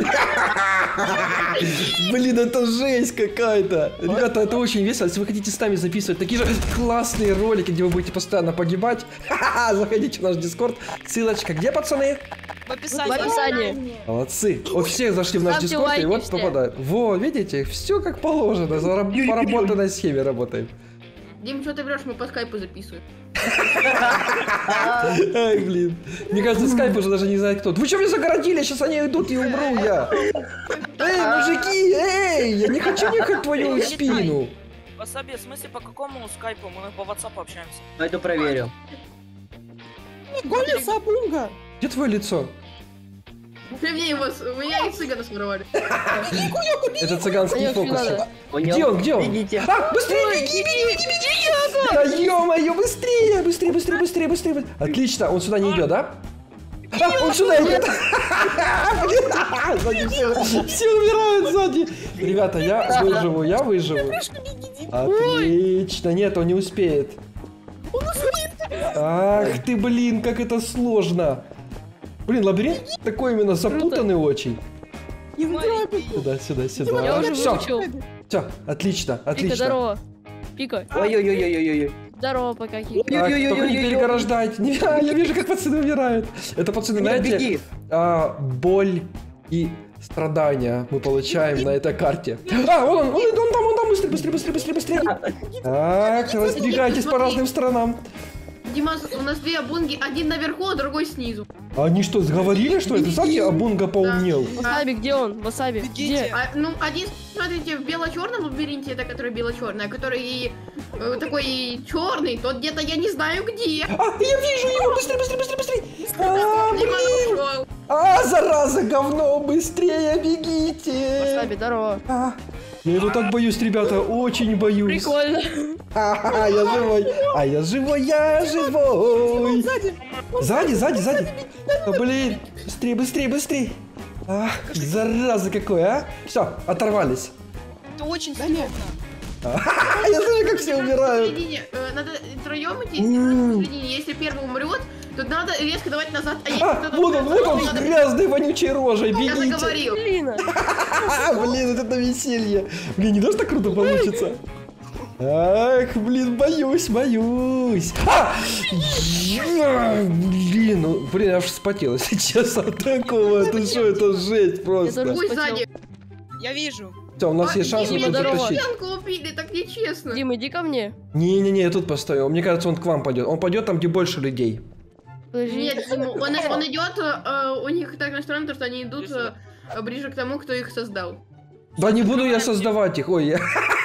Блин, это жесть какая-то. Ребята, это очень весело. Если вы хотите с нами записывать такие же классные ролики, где вы будете постоянно погибать, заходите в наш Дискорд. Ссылочка где, пацаны? В описании. В описании. Молодцы. Вот все зашли в наш Ставьте Дискорд и вот лайки попадают. Во, видите, все как положено. По работанной схеме работаем. Дим, что ты врешь, мы по скайпу записываем. Ай, блин. Мне кажется, скайп уже даже не знает кто. Вы что меня загородили? Сейчас они уйдут и умру я. Эй, мужики, эй, я не хочу ехать в твою спину. Васаби, в смысле, по какому скайпу? Мы по WhatsApp общаемся. Пойду проверю. Голиса, Бунга. Где твое лицо? Меня и цыгана своровали. Это цыганские фокусы. Понял? Где он? Где он? Бегите. А, быстрее, беги! Да ё-моё, быстрее! Отлично, он сюда не идет, да? А, он сюда идет! Блин, сзади все умирают сзади. Ребята, я выживу. Отлично, нет, он не успеет. Ах ты, блин, как это сложно. Блин, лабиринт такой именно запутанный очень. Сюда. Я уже выучил. Все, отлично. Пика, здорово. Пика. Ой-ой-ой-ой-ой. Здорово, пока. Так, только не переграждайте. Я вижу, как пацаны умирают. Это, пацаны, знаете, боль и страдания мы получаем на этой карте. А, он там, быстрее. Так, разбегайтесь по разным сторонам. Димас, у нас две бунги, один наверху, а другой снизу. А они что, сговорили, что это? Кстати, Абунга поумнел. Васаби, где он? Васаби, где? Ну, один, смотрите, в бело-черном лабиринте, это который бело-черный, а который такой черный, тот где-то я не знаю где. А, я вижу его! Быстрее, быстрее, быстрее, быстрее! А, Дима блин! ушел. А, зараза, говно! Быстрее бегите! Васаби, здорово. Я его так боюсь, ребята, очень боюсь. Прикольно. А, я живой! А, я живой, я живой! Сзади, сзади, сзади! А, блин! Быстрее, быстрее, быстрее! А, зараза какой, а! Все, оторвались. Это очень сложно. Я знаю, как все умирают. Надо втроем идти, посередине. Если первый умрет, то надо резко давать назад. Вот он, с грязной вонючей рожей, Я бегите. заговорил. Блин, вот это веселье. Блин, не должно так круто получится. Ах, блин, боюсь, боюсь. Блин, ну, блин, я аж вспотел, если честно, от такого. Это что, это жесть просто. Я вижу. Все, у нас есть шанс его затащить. Убили, так нечестно. Дим, иди ко мне. Не-не-не, я тут постою. Мне кажется, он к вам пойдет. Он пойдет там, где больше людей. Нет, он идет, у них так настроено, что они идут ближе к тому, кто их создал. Да не буду я создавать их, ой, я...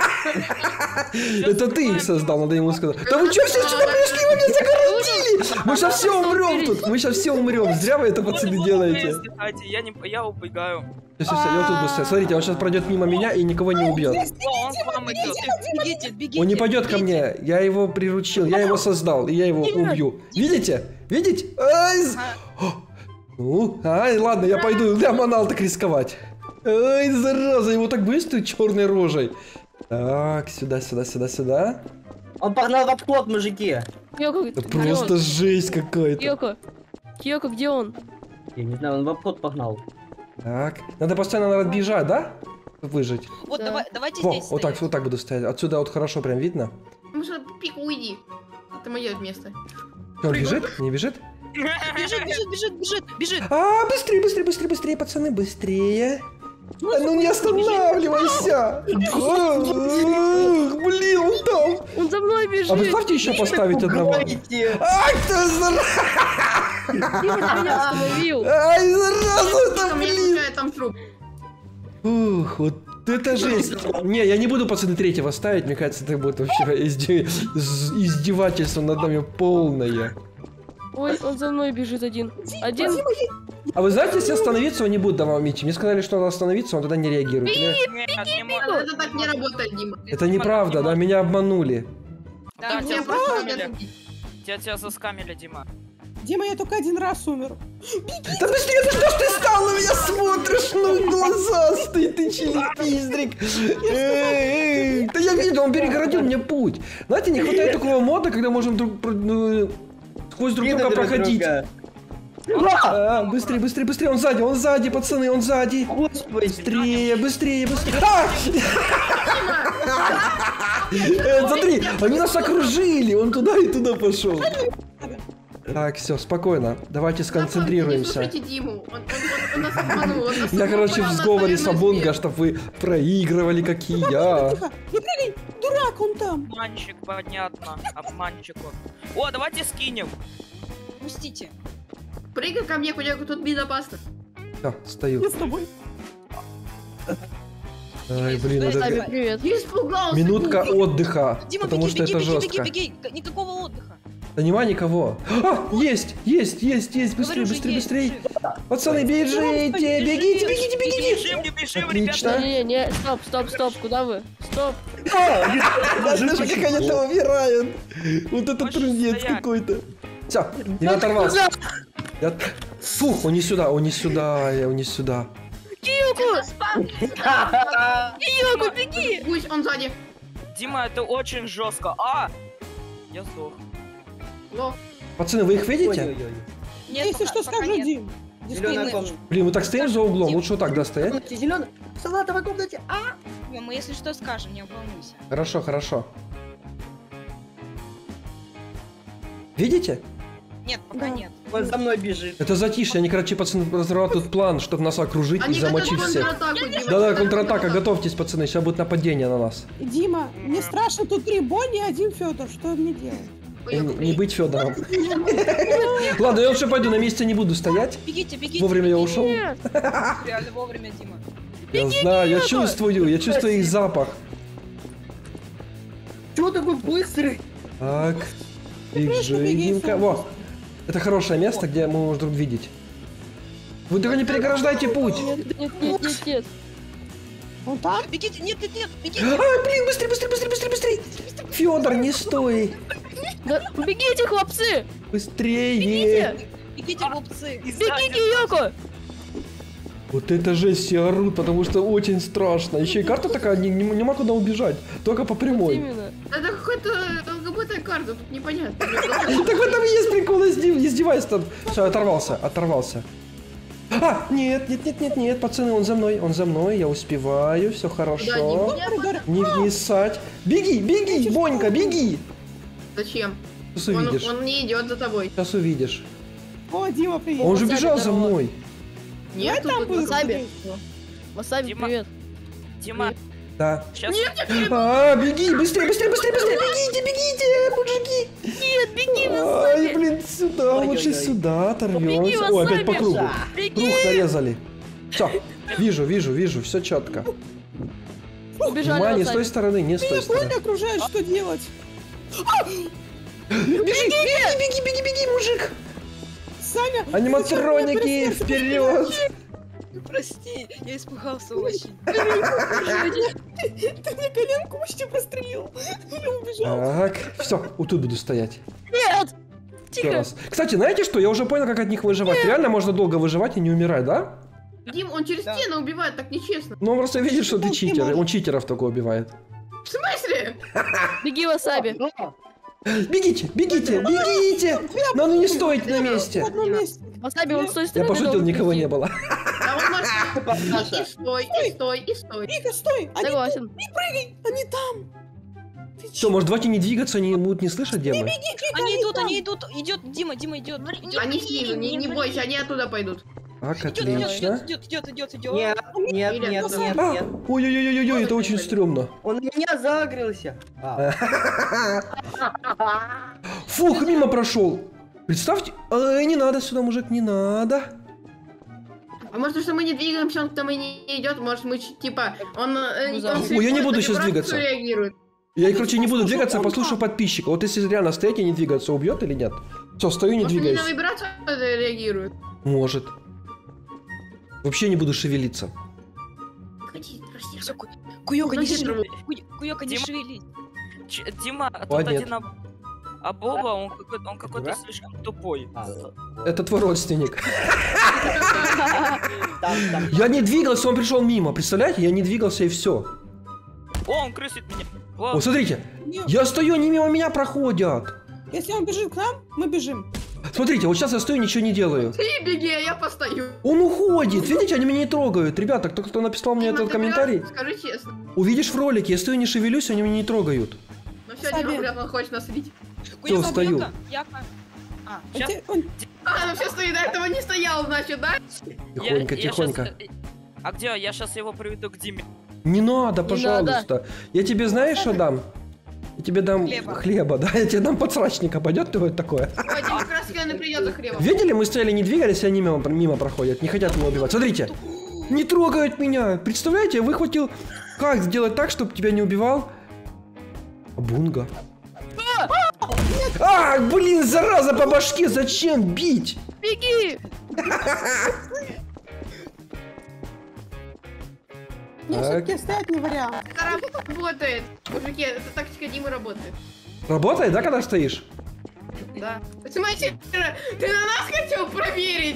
Это ты их создал, надо ему сказать. Да вы что все сюда пришли, вы меня загородили? Мы сейчас все умрем тут, мы сейчас все умрем. Зря вы это, пацаны, делаете. Я убегаю. Все, я тут быстрее. Смотрите, он сейчас пройдет мимо меня и никого не убьет. Бегите, бегите. Он не пойдет ко мне, я его приручил, я его создал, и я его убью. Видите? Видите? Ай, ну, ай, ладно, я пойду, я манал так рисковать. Ай, зараза, его так быстро черной рожей. Так, сюда, сюда, сюда, сюда. Он погнал в обход, мужики. Это просто жесть какая-то. Киоко. Киоко, где он? Я не знаю, он в обход погнал. Так, надо постоянно отбежать, да? Чтобы выжить. Вот, давайте Во, здесь вот так буду стоять. Отсюда вот хорошо прям видно. Ну что, Пик, уйди. Это мое место. Он бежит? Не бежит? Бежит. А, быстрее, пацаны, быстрее. А ну не останавливайся! Блин, он там! Он за мной бежит! А поставьте еще поставить одного. Ай, ты зараза! Дима, ты меня остановил! Ай, зараза, это, блин! Там труп. Ух, вот это жесть. Не, я не буду, пацаны, третьего ставить. Мне кажется, это будет вообще издевательство над нами полное. Ой, он за мной бежит один. А вы знаете, если остановиться, он не будет давать мити. Мне сказали, что надо остановиться, он тогда не реагирует. Это так не работает, Дима. Это неправда, да, меня обманули. Да, Тебя просто хотят убить. Тебя заскамили, Дима. Дима, я только один раз умер. Да быстрее, ты что ж ты стал на меня смотришь, ну глазастый, ты челепиздрик. Да я видел, он перегородил мне путь. Знаете, не хватает такого мода, когда можем сквозь друг друга проходить. Быстрее, он сзади, пацаны, он сзади. Быстрее. Смотри, они нас окружили, он туда и туда пошел. Так, все, спокойно, давайте сконцентрируемся. Слушайте Диму, он нас обманул. Я, короче, в сговоре с Абунга, чтобы вы проигрывали, как и я. Не прыгай, дурак он там. Обманщик, понятно, обманщик он. О, давайте скинем. Пустите. Прыгай ко мне, куда тут безопасно. Все, стою. Я с тобой. Ай, блин, вот это... Привет. Я испугался. Минутка отдыха, Дима, потому что это жестко. беги. Никакого отдыха. Да нема никого. А, есть. Быстрее. Пацаны, бегите. Бежим, Отлично. Не, стоп, куда вы? Стоп. Даже как они там умирают. Вот это трындец какой-то. Все, я оторвался. Фух, он не сюда. Киоко, беги! Гусь, он сзади. Дима, это очень жестко. Я сдох. Пацаны, вы их видите? Нет, Если что, скажу, Дим. Блин, мы так стоим за углом, лучше вот так, да, стоять? Зеленый, в салатовой комнате. Мы если что скажем, не волнуйся. Хорошо. Видите? Нет, пока нет. Он за мной бежит. Это затишье, они, короче, пацаны, разорвали тут план, чтобы нас окружить и замочить всех. Дима. Да, контратака, готовьтесь, пацаны, сейчас будет нападение на нас. Дима, мне страшно, тут 3 Бонни и 1 Федор. Что мне делать? Не быть Федором. Ладно, я лучше пойду, на месте не буду стоять. Бегите, бегите. Вовремя я ушел. Реально вовремя, Дима. Я знаю, я чувствую их запах. Чего такой быстрый? Так, бежимка. Во, это хорошее место, где мы можем друг видеть. Вы только не переграждайте путь. Нет. Он там? Бегите, нет, бегите. Ай, блин, быстрей. Федор, не стой. Да, бегите, хлопцы! Быстрее. Бегите, глупцы. Бегите, Йоко! Вот это жесть, все орут, потому что очень страшно. Еще и карта такая, нема куда убежать. Только по прямой. Именно. Это какая-то ЛГБТ карта, тут непонятно. Так вот там есть прикол, издевайся там. Все, оторвался. А, нет, пацаны, он за мной, я успеваю, все хорошо. Не ссать. Беги, Бонька, беги. Зачем? Сейчас увидишь. Он не идет за тобой. Сейчас увидишь. О, Дима, привет. Он же бежал за мной. Нет, там был. Васаби, привет. Дима, Да. сейчас... А, беги, быстрее, бегите, мужики. Нет, беги, Ай, блин, сюда, лучше сюда оторвемся. Ой, опять по кругу. Круг нарезали. Все, вижу, все четко. Убежали. Внимание, с той стороны, не с той стороны. Меня окружает, что делать? Беги, мужик. Саня! Аниматроники, вперед! Прости, я испугался очень. Ты мне коленку почти прострелил. Я убежал. Так, все, вот тут буду стоять. Нет! Тихо. Кстати, знаете что? Я уже понял, как от них выживать. Реально можно долго выживать и не умирать, да? Дим, он через стену убивает, так нечестно. Ну, он просто видит, что ты читер. Он читеров только убивает. В смысле? Беги, Васаби. Бегите! Но ну не стойте на месте. Васаби, он с той Я стороны. пошутил, должен никого прийти. не было. А он может... И стой. Тихо, стой! Они Согласен. не прыгай! Они там! Что, может, давайте не двигаться, они будут не слышать, где мы? Они идут. Идет, Дима идет. Они снизу, не бойся, они оттуда пойдут. Так, отлично. Идет. Нет. Ой-ой-ой, это очень стрёмно. Он на меня загрелся. Фух, мимо прошел. Представьте, не надо сюда, мужик, не надо. А может, что мы не двигаемся, он к нам и не идет, может, мы типа... Он Ой, я не буду сейчас двигаться. Реагирует. Я, короче, не буду двигаться, послушаю подписчика. Вот если реально стоять и не двигаться, убьет или нет? Все, стою, не Может, двигаюсь. на вибрацию реагирует. Может. Вообще не буду шевелиться. Куёка, не Дима. шевелись. Дима, тут Ладно, нет. один Боба, он какой-то слишком тупой. Это твой родственник. Я не двигался, он пришел мимо. Представляете, я не двигался и все. О, он крысит меня. О, смотрите, я стою, они мимо меня проходят. Если он бежит к нам, мы бежим. Смотрите, вот сейчас я стою, ничего не делаю. Ты беги, а я постою. Он уходит, видите, они меня не трогают. Ребята, кто написал мне Дима, этот ты комментарий, врёшь? Скажи честно. увидишь в ролике, я стою, не шевелюсь, они меня не трогают. Ну все, Дима, вряд он хочет нас видеть. Всё, стою. Сейчас. Ну все стоит, до этого не стоял, значит, да? Тихонько. А где? Я сейчас его приведу к Диме. Не надо, Не пожалуйста. Я тебе знаешь, что дам? Я тебе дам хлеба, да? Я тебе дам подсрачника, пойдет ты вот такое? Ой, Дима, как раз не придет за хлебом. Видели, мы стояли, не двигались, и они мимо проходят, не хотят меня убивать. Смотрите, не трогают меня. Представляете, я выхватил, как сделать так, чтобы тебя не убивал? Бунга. А, блин, зараза по башке, зачем бить? Беги! Не, все-таки стоять не вариант. Это работает. Мужики, это тактика Димы работает. Работает, да, когда стоишь? Да. Смотрите, ты на нас хотел проверить?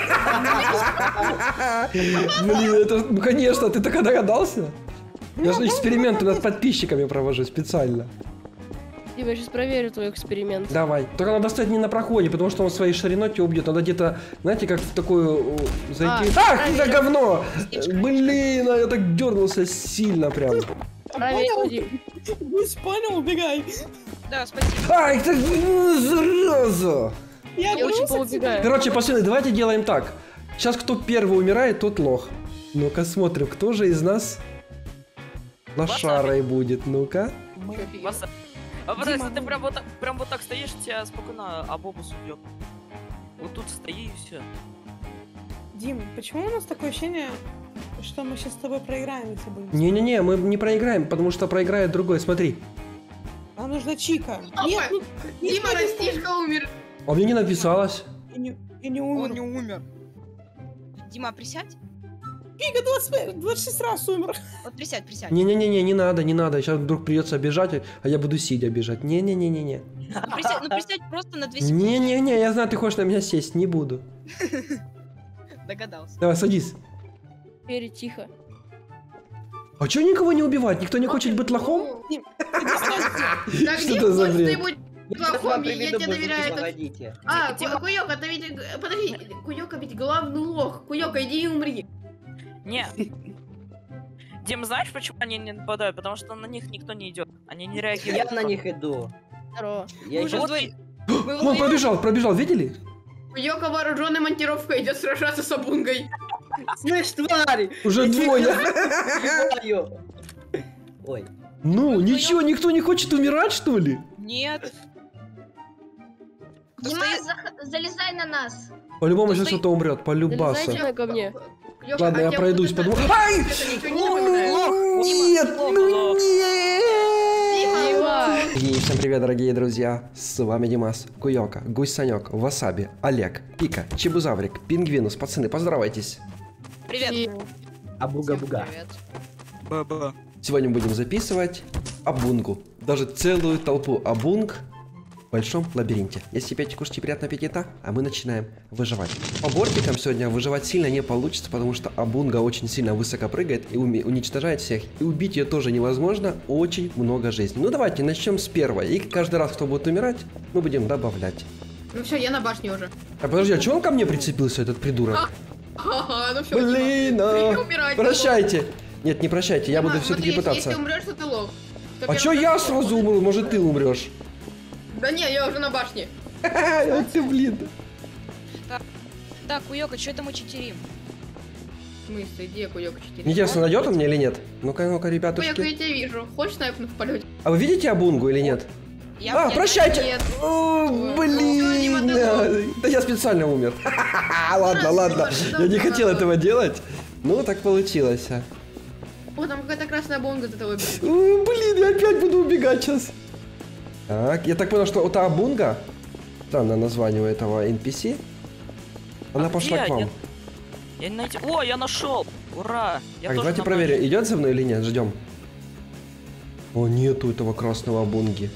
Блин, это, ну конечно, ты так догадался? Я же эксперименты над подписчиками провожу специально. Дима, я сейчас проверю твой эксперимент. Давай. Только надо стоять не на проходе, потому что он своей шириной тебя убьет. Надо где-то, знаете, как в такую зайти. Ах, это говно! Блин, я так дернулся сильно прям. Проверь, Дим. Не понял, убегай. Да, спасибо. Ай, так, зараза! Я очень поубегаю. Короче, пацаны, давайте делаем так. Сейчас кто первый умирает, тот лох. Ну-ка смотрим, кто же из нас лошарой будет. Ну-ка. А подожди, ты прям вот так стоишь, тебя спокойно Абобус убьет. Вот тут стои и все. Дим, почему у нас такое ощущение, что мы сейчас с тобой проиграем, если будем? Не-не-не, мы не проиграем, потому что проиграет другой, смотри. Нам нужна Чика. Опа! Нет, Дима Растишка умер. А мне не написалось. и не умер. Он не умер. Дима, присядь. Чика 26 раз умер. Вот присядь, присядь. Не-не-не, не надо. Сейчас вдруг придется бежать, а я буду сидя бежать. Не-не-не-не-не. Ну присядь просто на 2 секунды. Не-не-не, я знаю, ты хочешь на меня сесть, не буду. Догадался. Давай, садись. Теперь тихо. А чё никого не убивать? Никто не хочет быть лохом? Так, Что Дим, это за хочешь бред? ты будь плохом, я тебе доверяю. Погодите. Куёк, это ведь... Подожди, Куёка ведь главный лох. Куёка, иди и умри. Не. Дим, знаешь, почему они не нападают? Потому что на них никто не идет. Они не реагируют. Я на них иду. Здорово. Я Мы щас- вот вы- Вон, пробежал, видели? Куёка вооруженной монтировкой идет сражаться с Абунгой. Слышь, твари! Уже двое. Убиваю. Ой. Ну, ничего, никто не хочет умирать, что ли? Нет. Дима, залезай на нас. По-любому сейчас кто-то умрет, полюбаса. Залезайте ко мне. Куёка, Ладно, а я тебя пройдусь, вот это- подумаю. Ай! Это ничего не напоминает? Нет, ну Дима! нет! И всем привет, дорогие друзья! С вами Димас, Куёка, Гусь Санек, Васаби, Олег, Пика, Чебузаврик, Пингвинус. Пацаны, поздоровайтесь! Привет. Абуга-буга. Привет. Ба-ба. Сегодня будем записывать Абунгу. Даже целую толпу Абунг в большом лабиринте. Если пейте, кушайте, приятного аппетита, а мы начинаем выживать. По бортикам сегодня выживать сильно не получится, потому что Абунга очень сильно высоко прыгает и уничтожает всех. И убить ее тоже невозможно, очень много жизней. Ну давайте начнем с первой. И каждый раз, кто будет умирать, мы будем добавлять. Ну все, я на башне уже. А подожди, а чё он ко мне прицепился, этот придурок? Ага, ну все, Блин, прощайте. Нет, не прощайте, я буду все-таки пытаться. Если умрешь, то ты лох. А чё я сразу умру? Может, ты умрешь? Да не, я уже на башне. Вот ты, блин. Так, Куёка, что это мы читерим? В смысле, где Куёка 4? Интересно, найдет он меня или нет? Ну-ка, Куёка, я ребятушки. тебя вижу. Хочешь снайпнуть в полете? А вы видите Абунгу или нет? Я Прощайте! Нет. О, блин! Да я специально умер. Ладно. Я не хотел этого делать. Ну, так получилось. О, там какая-то красная бонга за тобой бежит. Блин, я опять буду убегать сейчас. Так, я так понял, что вот Абунга, странное название у этого NPC, она пошла где? к вам. Я не найти. О, я нашел! Ура! Я Так, тоже давайте на проверим, идет за мной или нет, ждем. О, нету этого красного Абунги.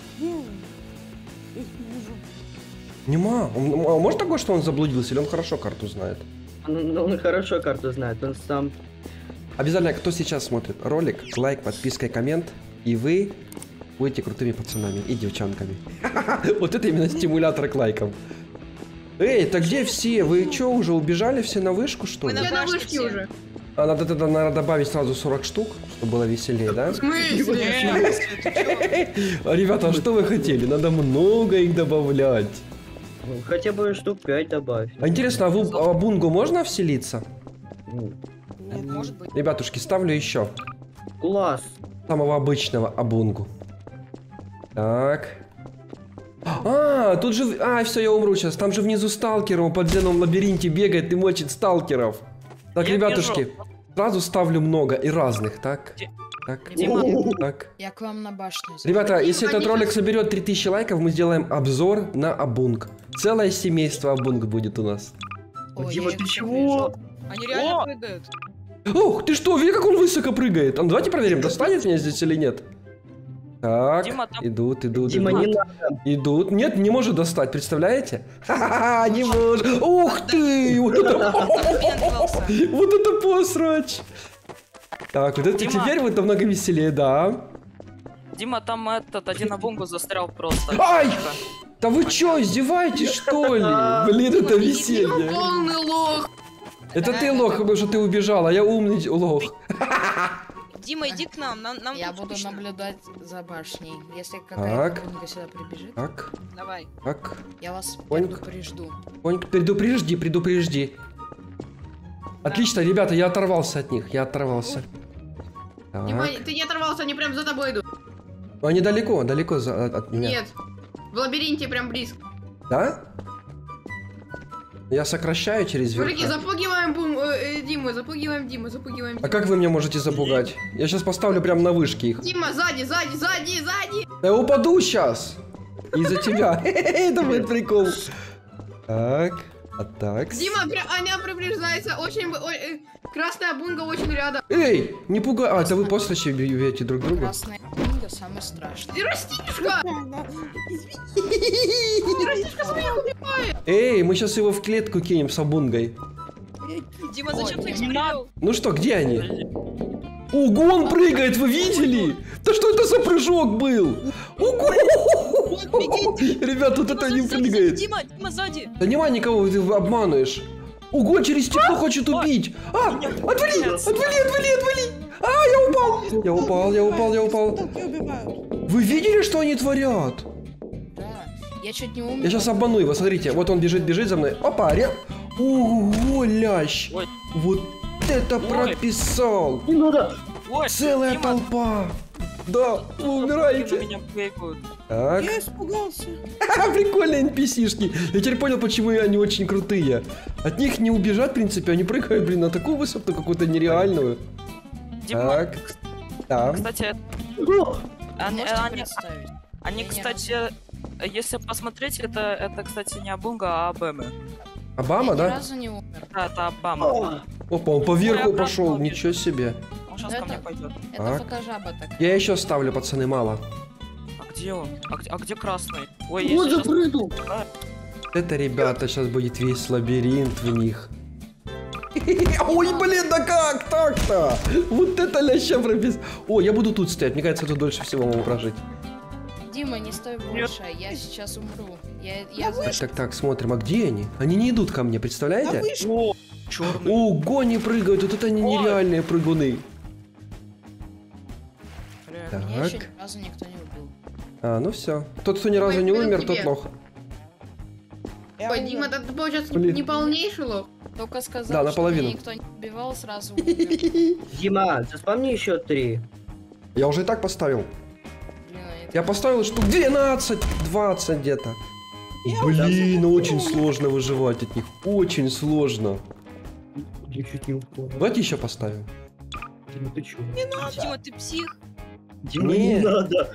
Нема. А может такое, что он заблудился, или он хорошо карту знает? Он хорошо карту знает, он сам... Обязательно, кто сейчас смотрит ролик, лайк, подписка и коммент, и вы будете крутыми пацанами и девчонками. Вот это именно стимулятор к лайкам. Эй, так где все? Вы что, уже убежали все на вышку, что ли? Я на вышке уже. А надо тогда, наверное, добавить сразу 40 штук, чтобы было веселее, да? В смысле? А, ребята, а что вы хотели? Надо много их добавлять. Хотя бы штук 5 добавь. А интересно, а в Абунгу можно вселиться? Может быть. Ребятушки, ставлю еще. Класс. Самого обычного Абунгу. Так. А, тут же... А, все, я умру сейчас. Там же внизу сталкер в подземном лабиринте бегает и мочит сталкеров. Так, Я ребятушки, вижу. сразу ставлю много и разных, так? Так, так. Я к вам на башню. Ребята, если этот ролик соберет 3000 лайков, мы сделаем обзор на Абунг. Целое семейство Абунг будет у нас. Дима, ты чего? Они реально прыгают. Ух, ты что, видишь, как он высоко прыгает? А ну, давайте проверим, достанет меня здесь или нет. Так, Дима, там- идут. Дима, не надо. Идут. Нет, не может достать, представляете? Ха-ха-ха, не может. Ух ты! Вот это посрач! Так, вот это Дима. теперь вот намного веселее, да. Дима, там один Абунгу застрял просто. Ай! Да вы чё, издеваетесь, что ли? Блин, это веселье. Полный лох. Это ты лох, потому что ты убежал, а я умный лох. Дима, иди к нам, нам Я тут буду скучно. наблюдать за башней. Если Так. какая-то бунга сюда прибежит, Так, Давай. так. я вас Понял. предупрежду. Предупрежди. Отлично, ребята, я оторвался от них, я оторвался. Дима, Так, ты не оторвался, они прям за тобой идут. Они далеко от меня. Нет. В лабиринте прям близко. Да? Я сокращаю через верх. Мужики, запугиваем Диму, запугиваем Диму. А как вы меня можете запугать? Я сейчас поставлю прям на вышке их. Дима, сзади! Я упаду сейчас! Из-за тебя. Это будет прикол. Так, а так. Дима, она приближается, очень... Красная бунга очень рядом. Эй, не пугай. А, это вы после еще бьете друг друга? Красная книга самое страшное. Ты растишка! Эй, мы сейчас его в клетку кинем с абунгой. Дима, зачем ты их спрятал? Ну что, где они? Ого, он прыгает, вы видели? Да что это за прыжок был? Ого! Ребят, вот это не прыгает. Дима, сзади. Да нема никого, ты обманываешь. Ого, через стекло хочет убить. А, отвали! А, я упал. Вы видели, что они творят? Да, я чуть не умер. Я сейчас обману его, смотрите. Вот он бежит за мной. Опа, ого, лящ. Вот это прописал. Не надо. Целая толпа. Да, вы умираете. Меня бегают. Так. Я испугался. Прикольные NPC-шки. Я теперь понял, почему они очень крутые. От них не убежать, в принципе, они прыгают, блин, на такую высоту, какую-то нереальную. Дима, Так. Да. кстати, Можете представить? они, Я кстати, если посмотреть, это, кстати, не Абунга, а Абэмы. Обама, Я ни да? разу не умер. Да, это Обама. Опа, он поверху Ой, пошел, обратно ничего себе. Он сейчас ко Это- мне пойдет. Это Так. фотожаба так. Я еще ставлю, пацаны, мало. А где он? А где красный? Ой, Вот если сейчас... запрыгнул. Это, ребята, сейчас будет весь лабиринт в них. Ой, блин, да как так-то? Вот это ляща пропис. О, я буду тут стоять, мне кажется, тут дольше всего могу прожить. Дима, не стой больше, я сейчас умру. Я Так, смотрим, а где они? Они не идут ко мне, представляете? О, черный. Ого, они прыгают, вот это они нереальные прыгуны. Меня еще Так. ни разу никто не убил. А, ну все. Тот, кто ни разу не умер, тот лох. Ой, Дима, это получается Блин. не полнейший лох. Только сказал, Да, что наполовину. меня никто не убивал, сразу умер. Дима, заспомни еще 3. Я уже и так поставил. Блин, а Я поставил штук 12, 20 где-то. Блин, очень сложно выживать от них. Очень сложно. Я чуть не упал. Давайте еще поставим. Дима, ты чё? Дима, ты псих. Дима, Не. не надо.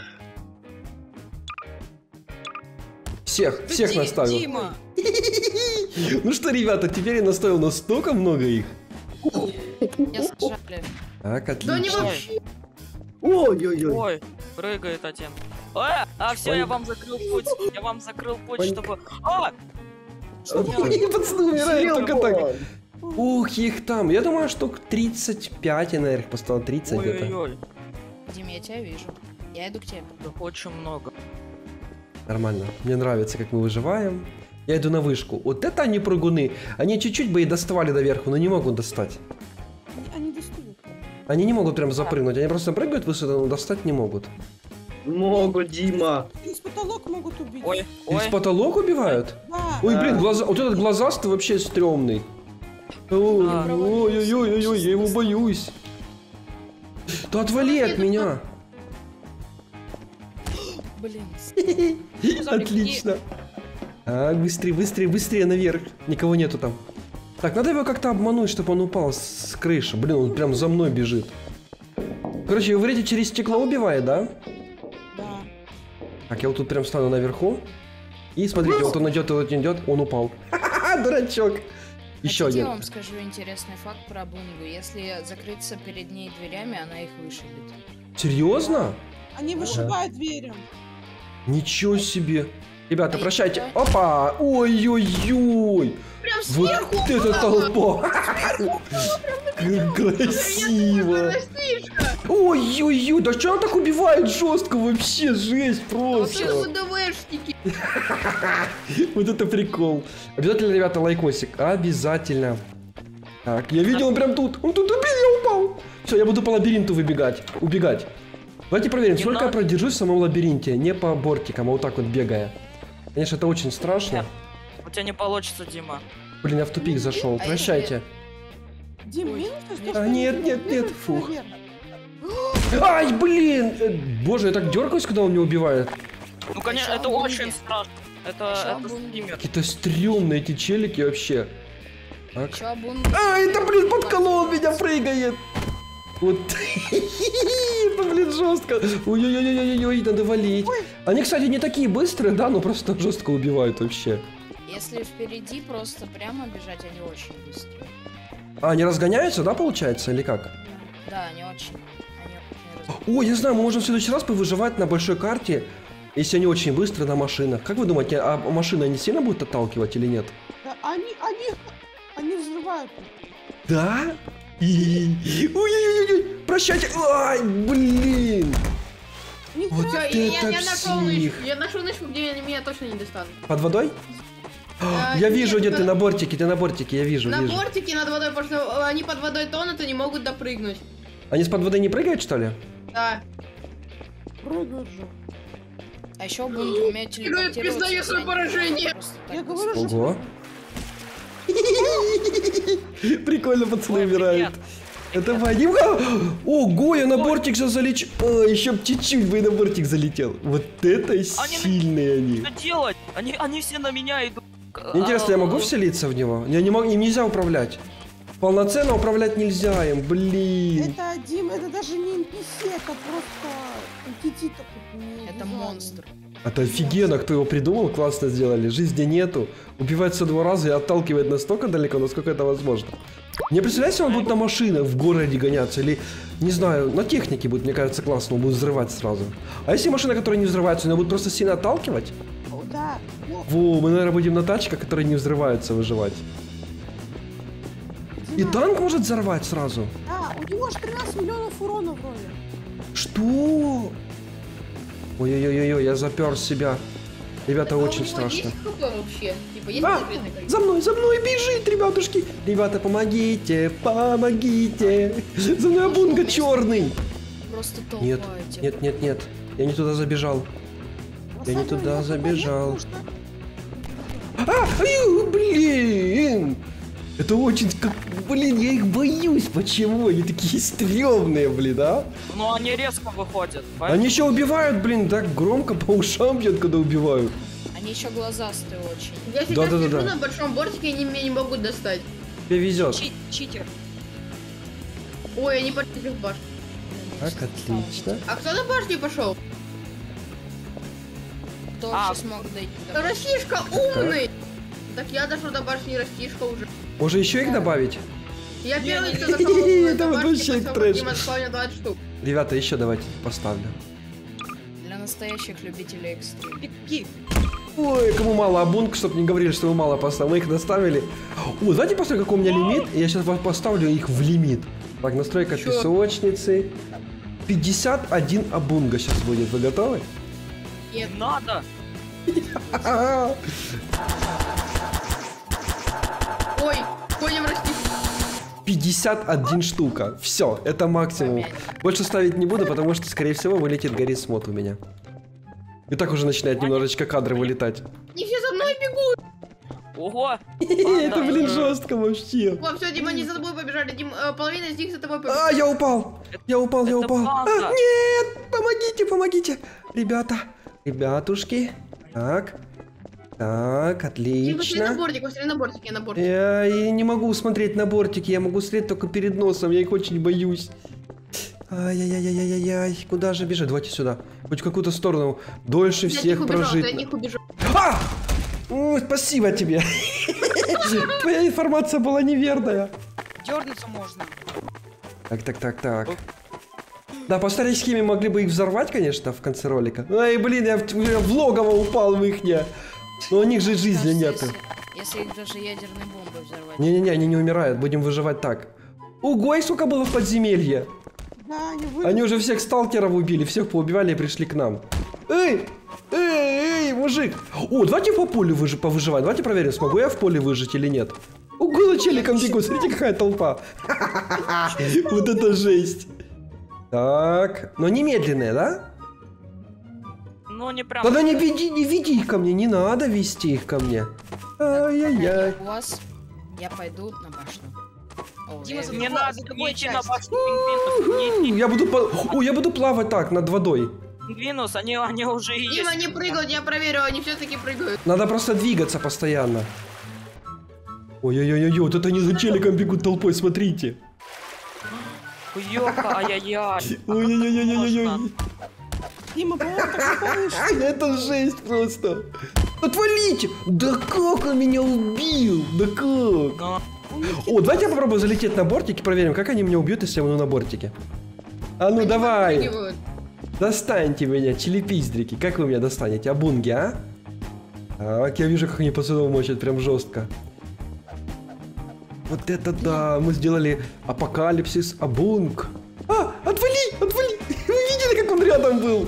Всех наставил. Дима. Ну что, ребята, теперь я наставил настолько много их. меня сажали. Так, Да не отлично. вообще. Ой-ой-ой. Ой, прыгает один. Все, я вам закрыл путь. Я вам закрыл путь, Паник. чтобы... Ой, пацаны умирают только так. Ух, их там. Я думаю, штук 35 я, наверное, поставил 30 где-то. Ой-ой-ой. Дима, я тебя вижу. Я иду к тебе. Очень много. Нормально. Мне нравится, как мы выживаем. Я иду на вышку. Вот это они прыгуны. Они чуть-чуть бы и доставали доверху, но не могут достать. Они достают. Они не могут прям запрыгнуть. Они просто прыгают высоту, но достать не могут. Могут, Дима. Из потолок могут убить. Ой, Из потолок убивают? Да. Ой, блин, глаза... вот этот глазастый вообще стрёмный. Ой-ой-ой, я его боюсь. Да отвали от меня. Блин. Отлично. Так, быстрее наверх. Никого нету там. Так, надо его как-то обмануть, чтобы он упал с крыши. Блин, он прям за мной бежит. Короче, вы говорите, через стекло убивает, да? Да. Так, я вот тут прям стану наверху. И смотрите, вот он идет, он упал. Ха-ха, дурачок. Еще Хотите, один. я вам скажу интересный факт про Бунгу. Если закрыться перед ней дверями, она их вышибет. Серьезно? Они вышибают дверям. Ничего себе. Ребята, прощайте. Опа! Ой-ой-ой! Прям Вот сверху. это толпа! Как красиво! Ой-ой-ой, да что он так убивает жестко вообще? Жесть Вот это просто! ВДВшники. Вот это прикол. Обязательно, ребята, лайкосик. Обязательно. Так, я видел, он прям тут. Он тут, блин, я упал. Все, я буду по лабиринту убегать. Давайте проверим, сколько я продержусь в самом лабиринте. Не по бортикам, а вот так вот бегая. Конечно, это очень страшно. у тебя не получится, Дима. Блин, я в тупик зашел. Прощайте. Дим, минус, А, нет, фух. Ай, блин! Боже, я так дергаюсь, когда он меня убивает. Ну, конечно, это очень страшно. Это стример. Какие-то стрёмные эти челики вообще. Так. Чё, бун? А, это, блин, подколол меня, прыгает. Вот. Это, блин, жестко. Ой-ой-ой-ой-ой, надо валить. Они, кстати, не такие быстрые, да, но просто жестко убивают вообще. Если впереди просто прямо бежать, они очень быстрые. А, они разгоняются, да, получается, или как? Да, они очень Ой, я знаю, мы можем в следующий раз повыживать на большой карте, если они очень быстро на машинах. Как вы думаете, а машины они сильно будут отталкивать или нет? Да, они взрывают. Да? Ой-ой-ой, прощайте. Ай, блин. Вот Всё, это я нашел псих. нычку. Я нашел нычку, где меня точно не достанут. Под водой? Я вижу, где ты на бортике, я вижу. На вижу. бортике над водой, потому что они под водой тонут и не могут допрыгнуть. Они с-под воды не прыгают, что ли? Да. Прыгают же. А еще бунги умеют телепортироваться. Признаю свое поражение. Я говорю, что... Ого. Прикольно, пацаны умирают. Это Вадимка. Ого, я на бортик сейчас залечу. Еще б чуть-чуть бы и на бортик залетел. Вот это сильные они. Что делать? Они все на меня идут. Интересно, я могу вселиться в него? Я не могу, им нельзя управлять. Полноценно управлять нельзя им, блин. Это, Дим, это даже не NPC, это просто entity такой. Это монстр. Это офигенно, кто его придумал, классно сделали. Жизни нету. Убивает все 2 раза и отталкивает настолько далеко, насколько это возможно. Не представляете, он будет на машинах в городе гоняться или, не знаю, на технике будет, мне кажется, классно, он будет взрывать сразу. А если машина, которая не взрывается, она будет просто сильно отталкивать? Да. Во, мы, наверное, будем на тачках, которые не взрываются, выживать. И танк может взорвать сразу? Да, у него же 13 миллионов урона вроде. Что? Ой-ой-ой-ой, я запер себя. Ребята, очень страшно. Есть ХП вообще? Типа, есть конкретное количество? За мной бежит, ребятушки. Ребята, помогите, помогите. За мной Бунга черный. Просто толпа. Нет, нет, нет, нет. Я не туда забежал. Я не туда забежал. Блин! Это очень... Блин, я их боюсь. Почему? Они такие стрёмные, блин, а? Ну, они резко выходят. Они еще убивают, блин, так громко по ушам бьют, когда убивают. Они еще глазастые очень. Я сейчас сижу на большом бортике, и они меня не могут достать. Тебе везет. Читер. Ой, они пошли в башню. Так, отлично. А кто на башню пошел? Кто вообще смог дойти до башни? Растишка умный! Так я дошел до башни, Растишка уже. Уже еще их добавить? Я первый, кто зашел Это вот вообще трэш. спавнил 20 штук. Ребята, еще давайте поставлю. Для настоящих любителей экстрим. Ой, кому мало обунг, чтобы не говорили, что вы мало поставили. Мы их доставили. О, знаете, посмотрите, какой у меня лимит? Я сейчас поставлю их в лимит. Так, настройка песочницы. 51 обунга сейчас будет. Вы готовы? Нет. Надо. Ой, конем Растишка. 51 штука. Все, это максимум. Больше ставить не буду, потому что, скорее всего, вылетит Гаррис Мод у меня. И так уже начинает немножечко кадры вылетать. Они все за мной бегут. Ого. Это, блин, жестко вообще. О, все, Дима, они за тобой побежали. Дим, половина из них за тобой побежала. А, я упал. Я упал. Нет, помогите. Ребята, ребятушки. Так, Дим, посмотри на отлично. бортик, посмотри на бортик, я на бортике. Я не могу смотреть на бортики, я могу смотреть только перед носом, я их очень боюсь. Ай-яй-яй-яй-яй-яй, куда же бежать? Давайте сюда. Хоть в какую-то сторону. Дольше всех прожить. Я от них убежал. А! Спасибо тебе. Твоя информация была неверная. Дернуться можно. Так. Да, по старой схеме могли бы их взорвать, конечно, в конце ролика. Ай, блин, я в логово упал в их. Но у них же жизни нету. Если их даже ядерной бомбой взорвать. Не-не-не, они не умирают, будем выживать так. Ого, и сколько было в подземелье. Да, Они уже всех сталкеров убили, всех поубивали и пришли к нам. Эй, мужик. О, давайте по полю повыживать. Давайте проверим, смогу я в поле выжить или нет. Ого, за челиком бегу, смотрите, какая толпа. Вот это жесть. Так, но не медленные, да? Ну, не прям. Тогда не веди их ко мне, не надо вести их ко мне. Ай-яй-яй. У вас я пойду на башню. Дима, не надо, не идти на башню пингвинов. Я буду плавать так, над водой. Пингвинус, они уже и есть. Дима, не прыгают, я проверю, они все-таки прыгают. Надо просто двигаться постоянно. Ой-ой-ой, вот это они за челиком бегут толпой, смотрите. Ёка, ай-яй-яй. Ой-ой-ой-ой-ой. Дима, по-моему, Это жесть просто. Отвалите! Да как он меня убил? Да как? О, давайте я попробую залететь на бортик и проверим, как они меня убьют, если я буду на бортике. А ну давай. Достаньте меня, челепиздрики. Как вы меня достанете? Абунги, а? Так, я вижу, как они пацанов мочат прям жестко. Вот это да, мы сделали апокалипсис Абунг. А, отвали, отвали. Вы видели, как он рядом был?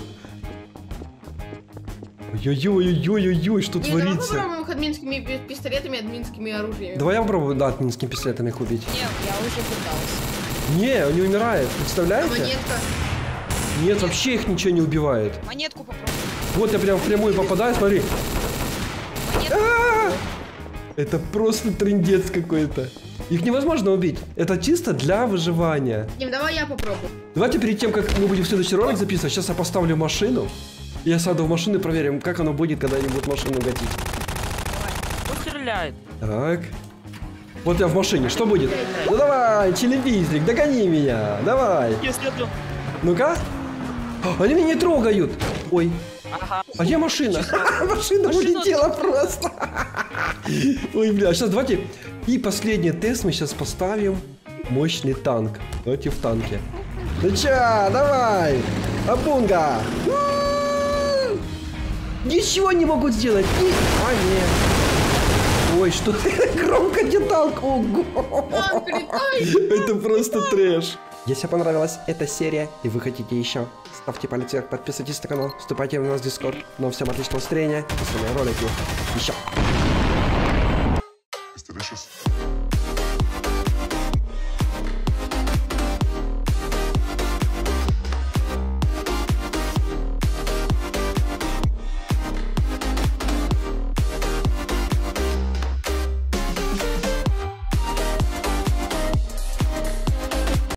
Ой-ой-ой-ой-ой-ой, что Давай творится? попробуем их админскими пистолетами, админскими оружиями. Давай я попробую, да, админскими пистолетами их убить. Нет, я уже пытался. Не, он не умирает, представляете? Монетка. Нет, вообще их ничего не убивает. Монетку попробуй. Вот я прям впрямую попадаю, смотри. А-а-а! Это просто трындец какой-то. Их невозможно убить. Это чисто для выживания. Дим, давай я попробую. Давайте перед тем, как мы будем следующий ролик записывать, сейчас я поставлю машину. Я сяду в машину и проверим, как оно будет, когда они будут машину гатить. Кто стреляет? Так. Вот я в машине, что будет? Ну давай, челепиздрик, догони меня, давай. Я следую. Ну-ка. Они меня не трогают. Ой. Ага. А где машина? Машина улетела просто. Ой, бля, сейчас давайте. И последний тест мы сейчас поставим. Мощный танк. Давайте в танке. Ну чё, давай. Абунга. Ничего не могут сделать. А, нет. Ой, что ты громко не танк. Ого. Это просто трэш. Если понравилась эта серия и вы хотите еще, ставьте палец вверх, подписывайтесь на канал, вступайте в нас в Discord. Но всем отличного настроения, остальные ролики еще.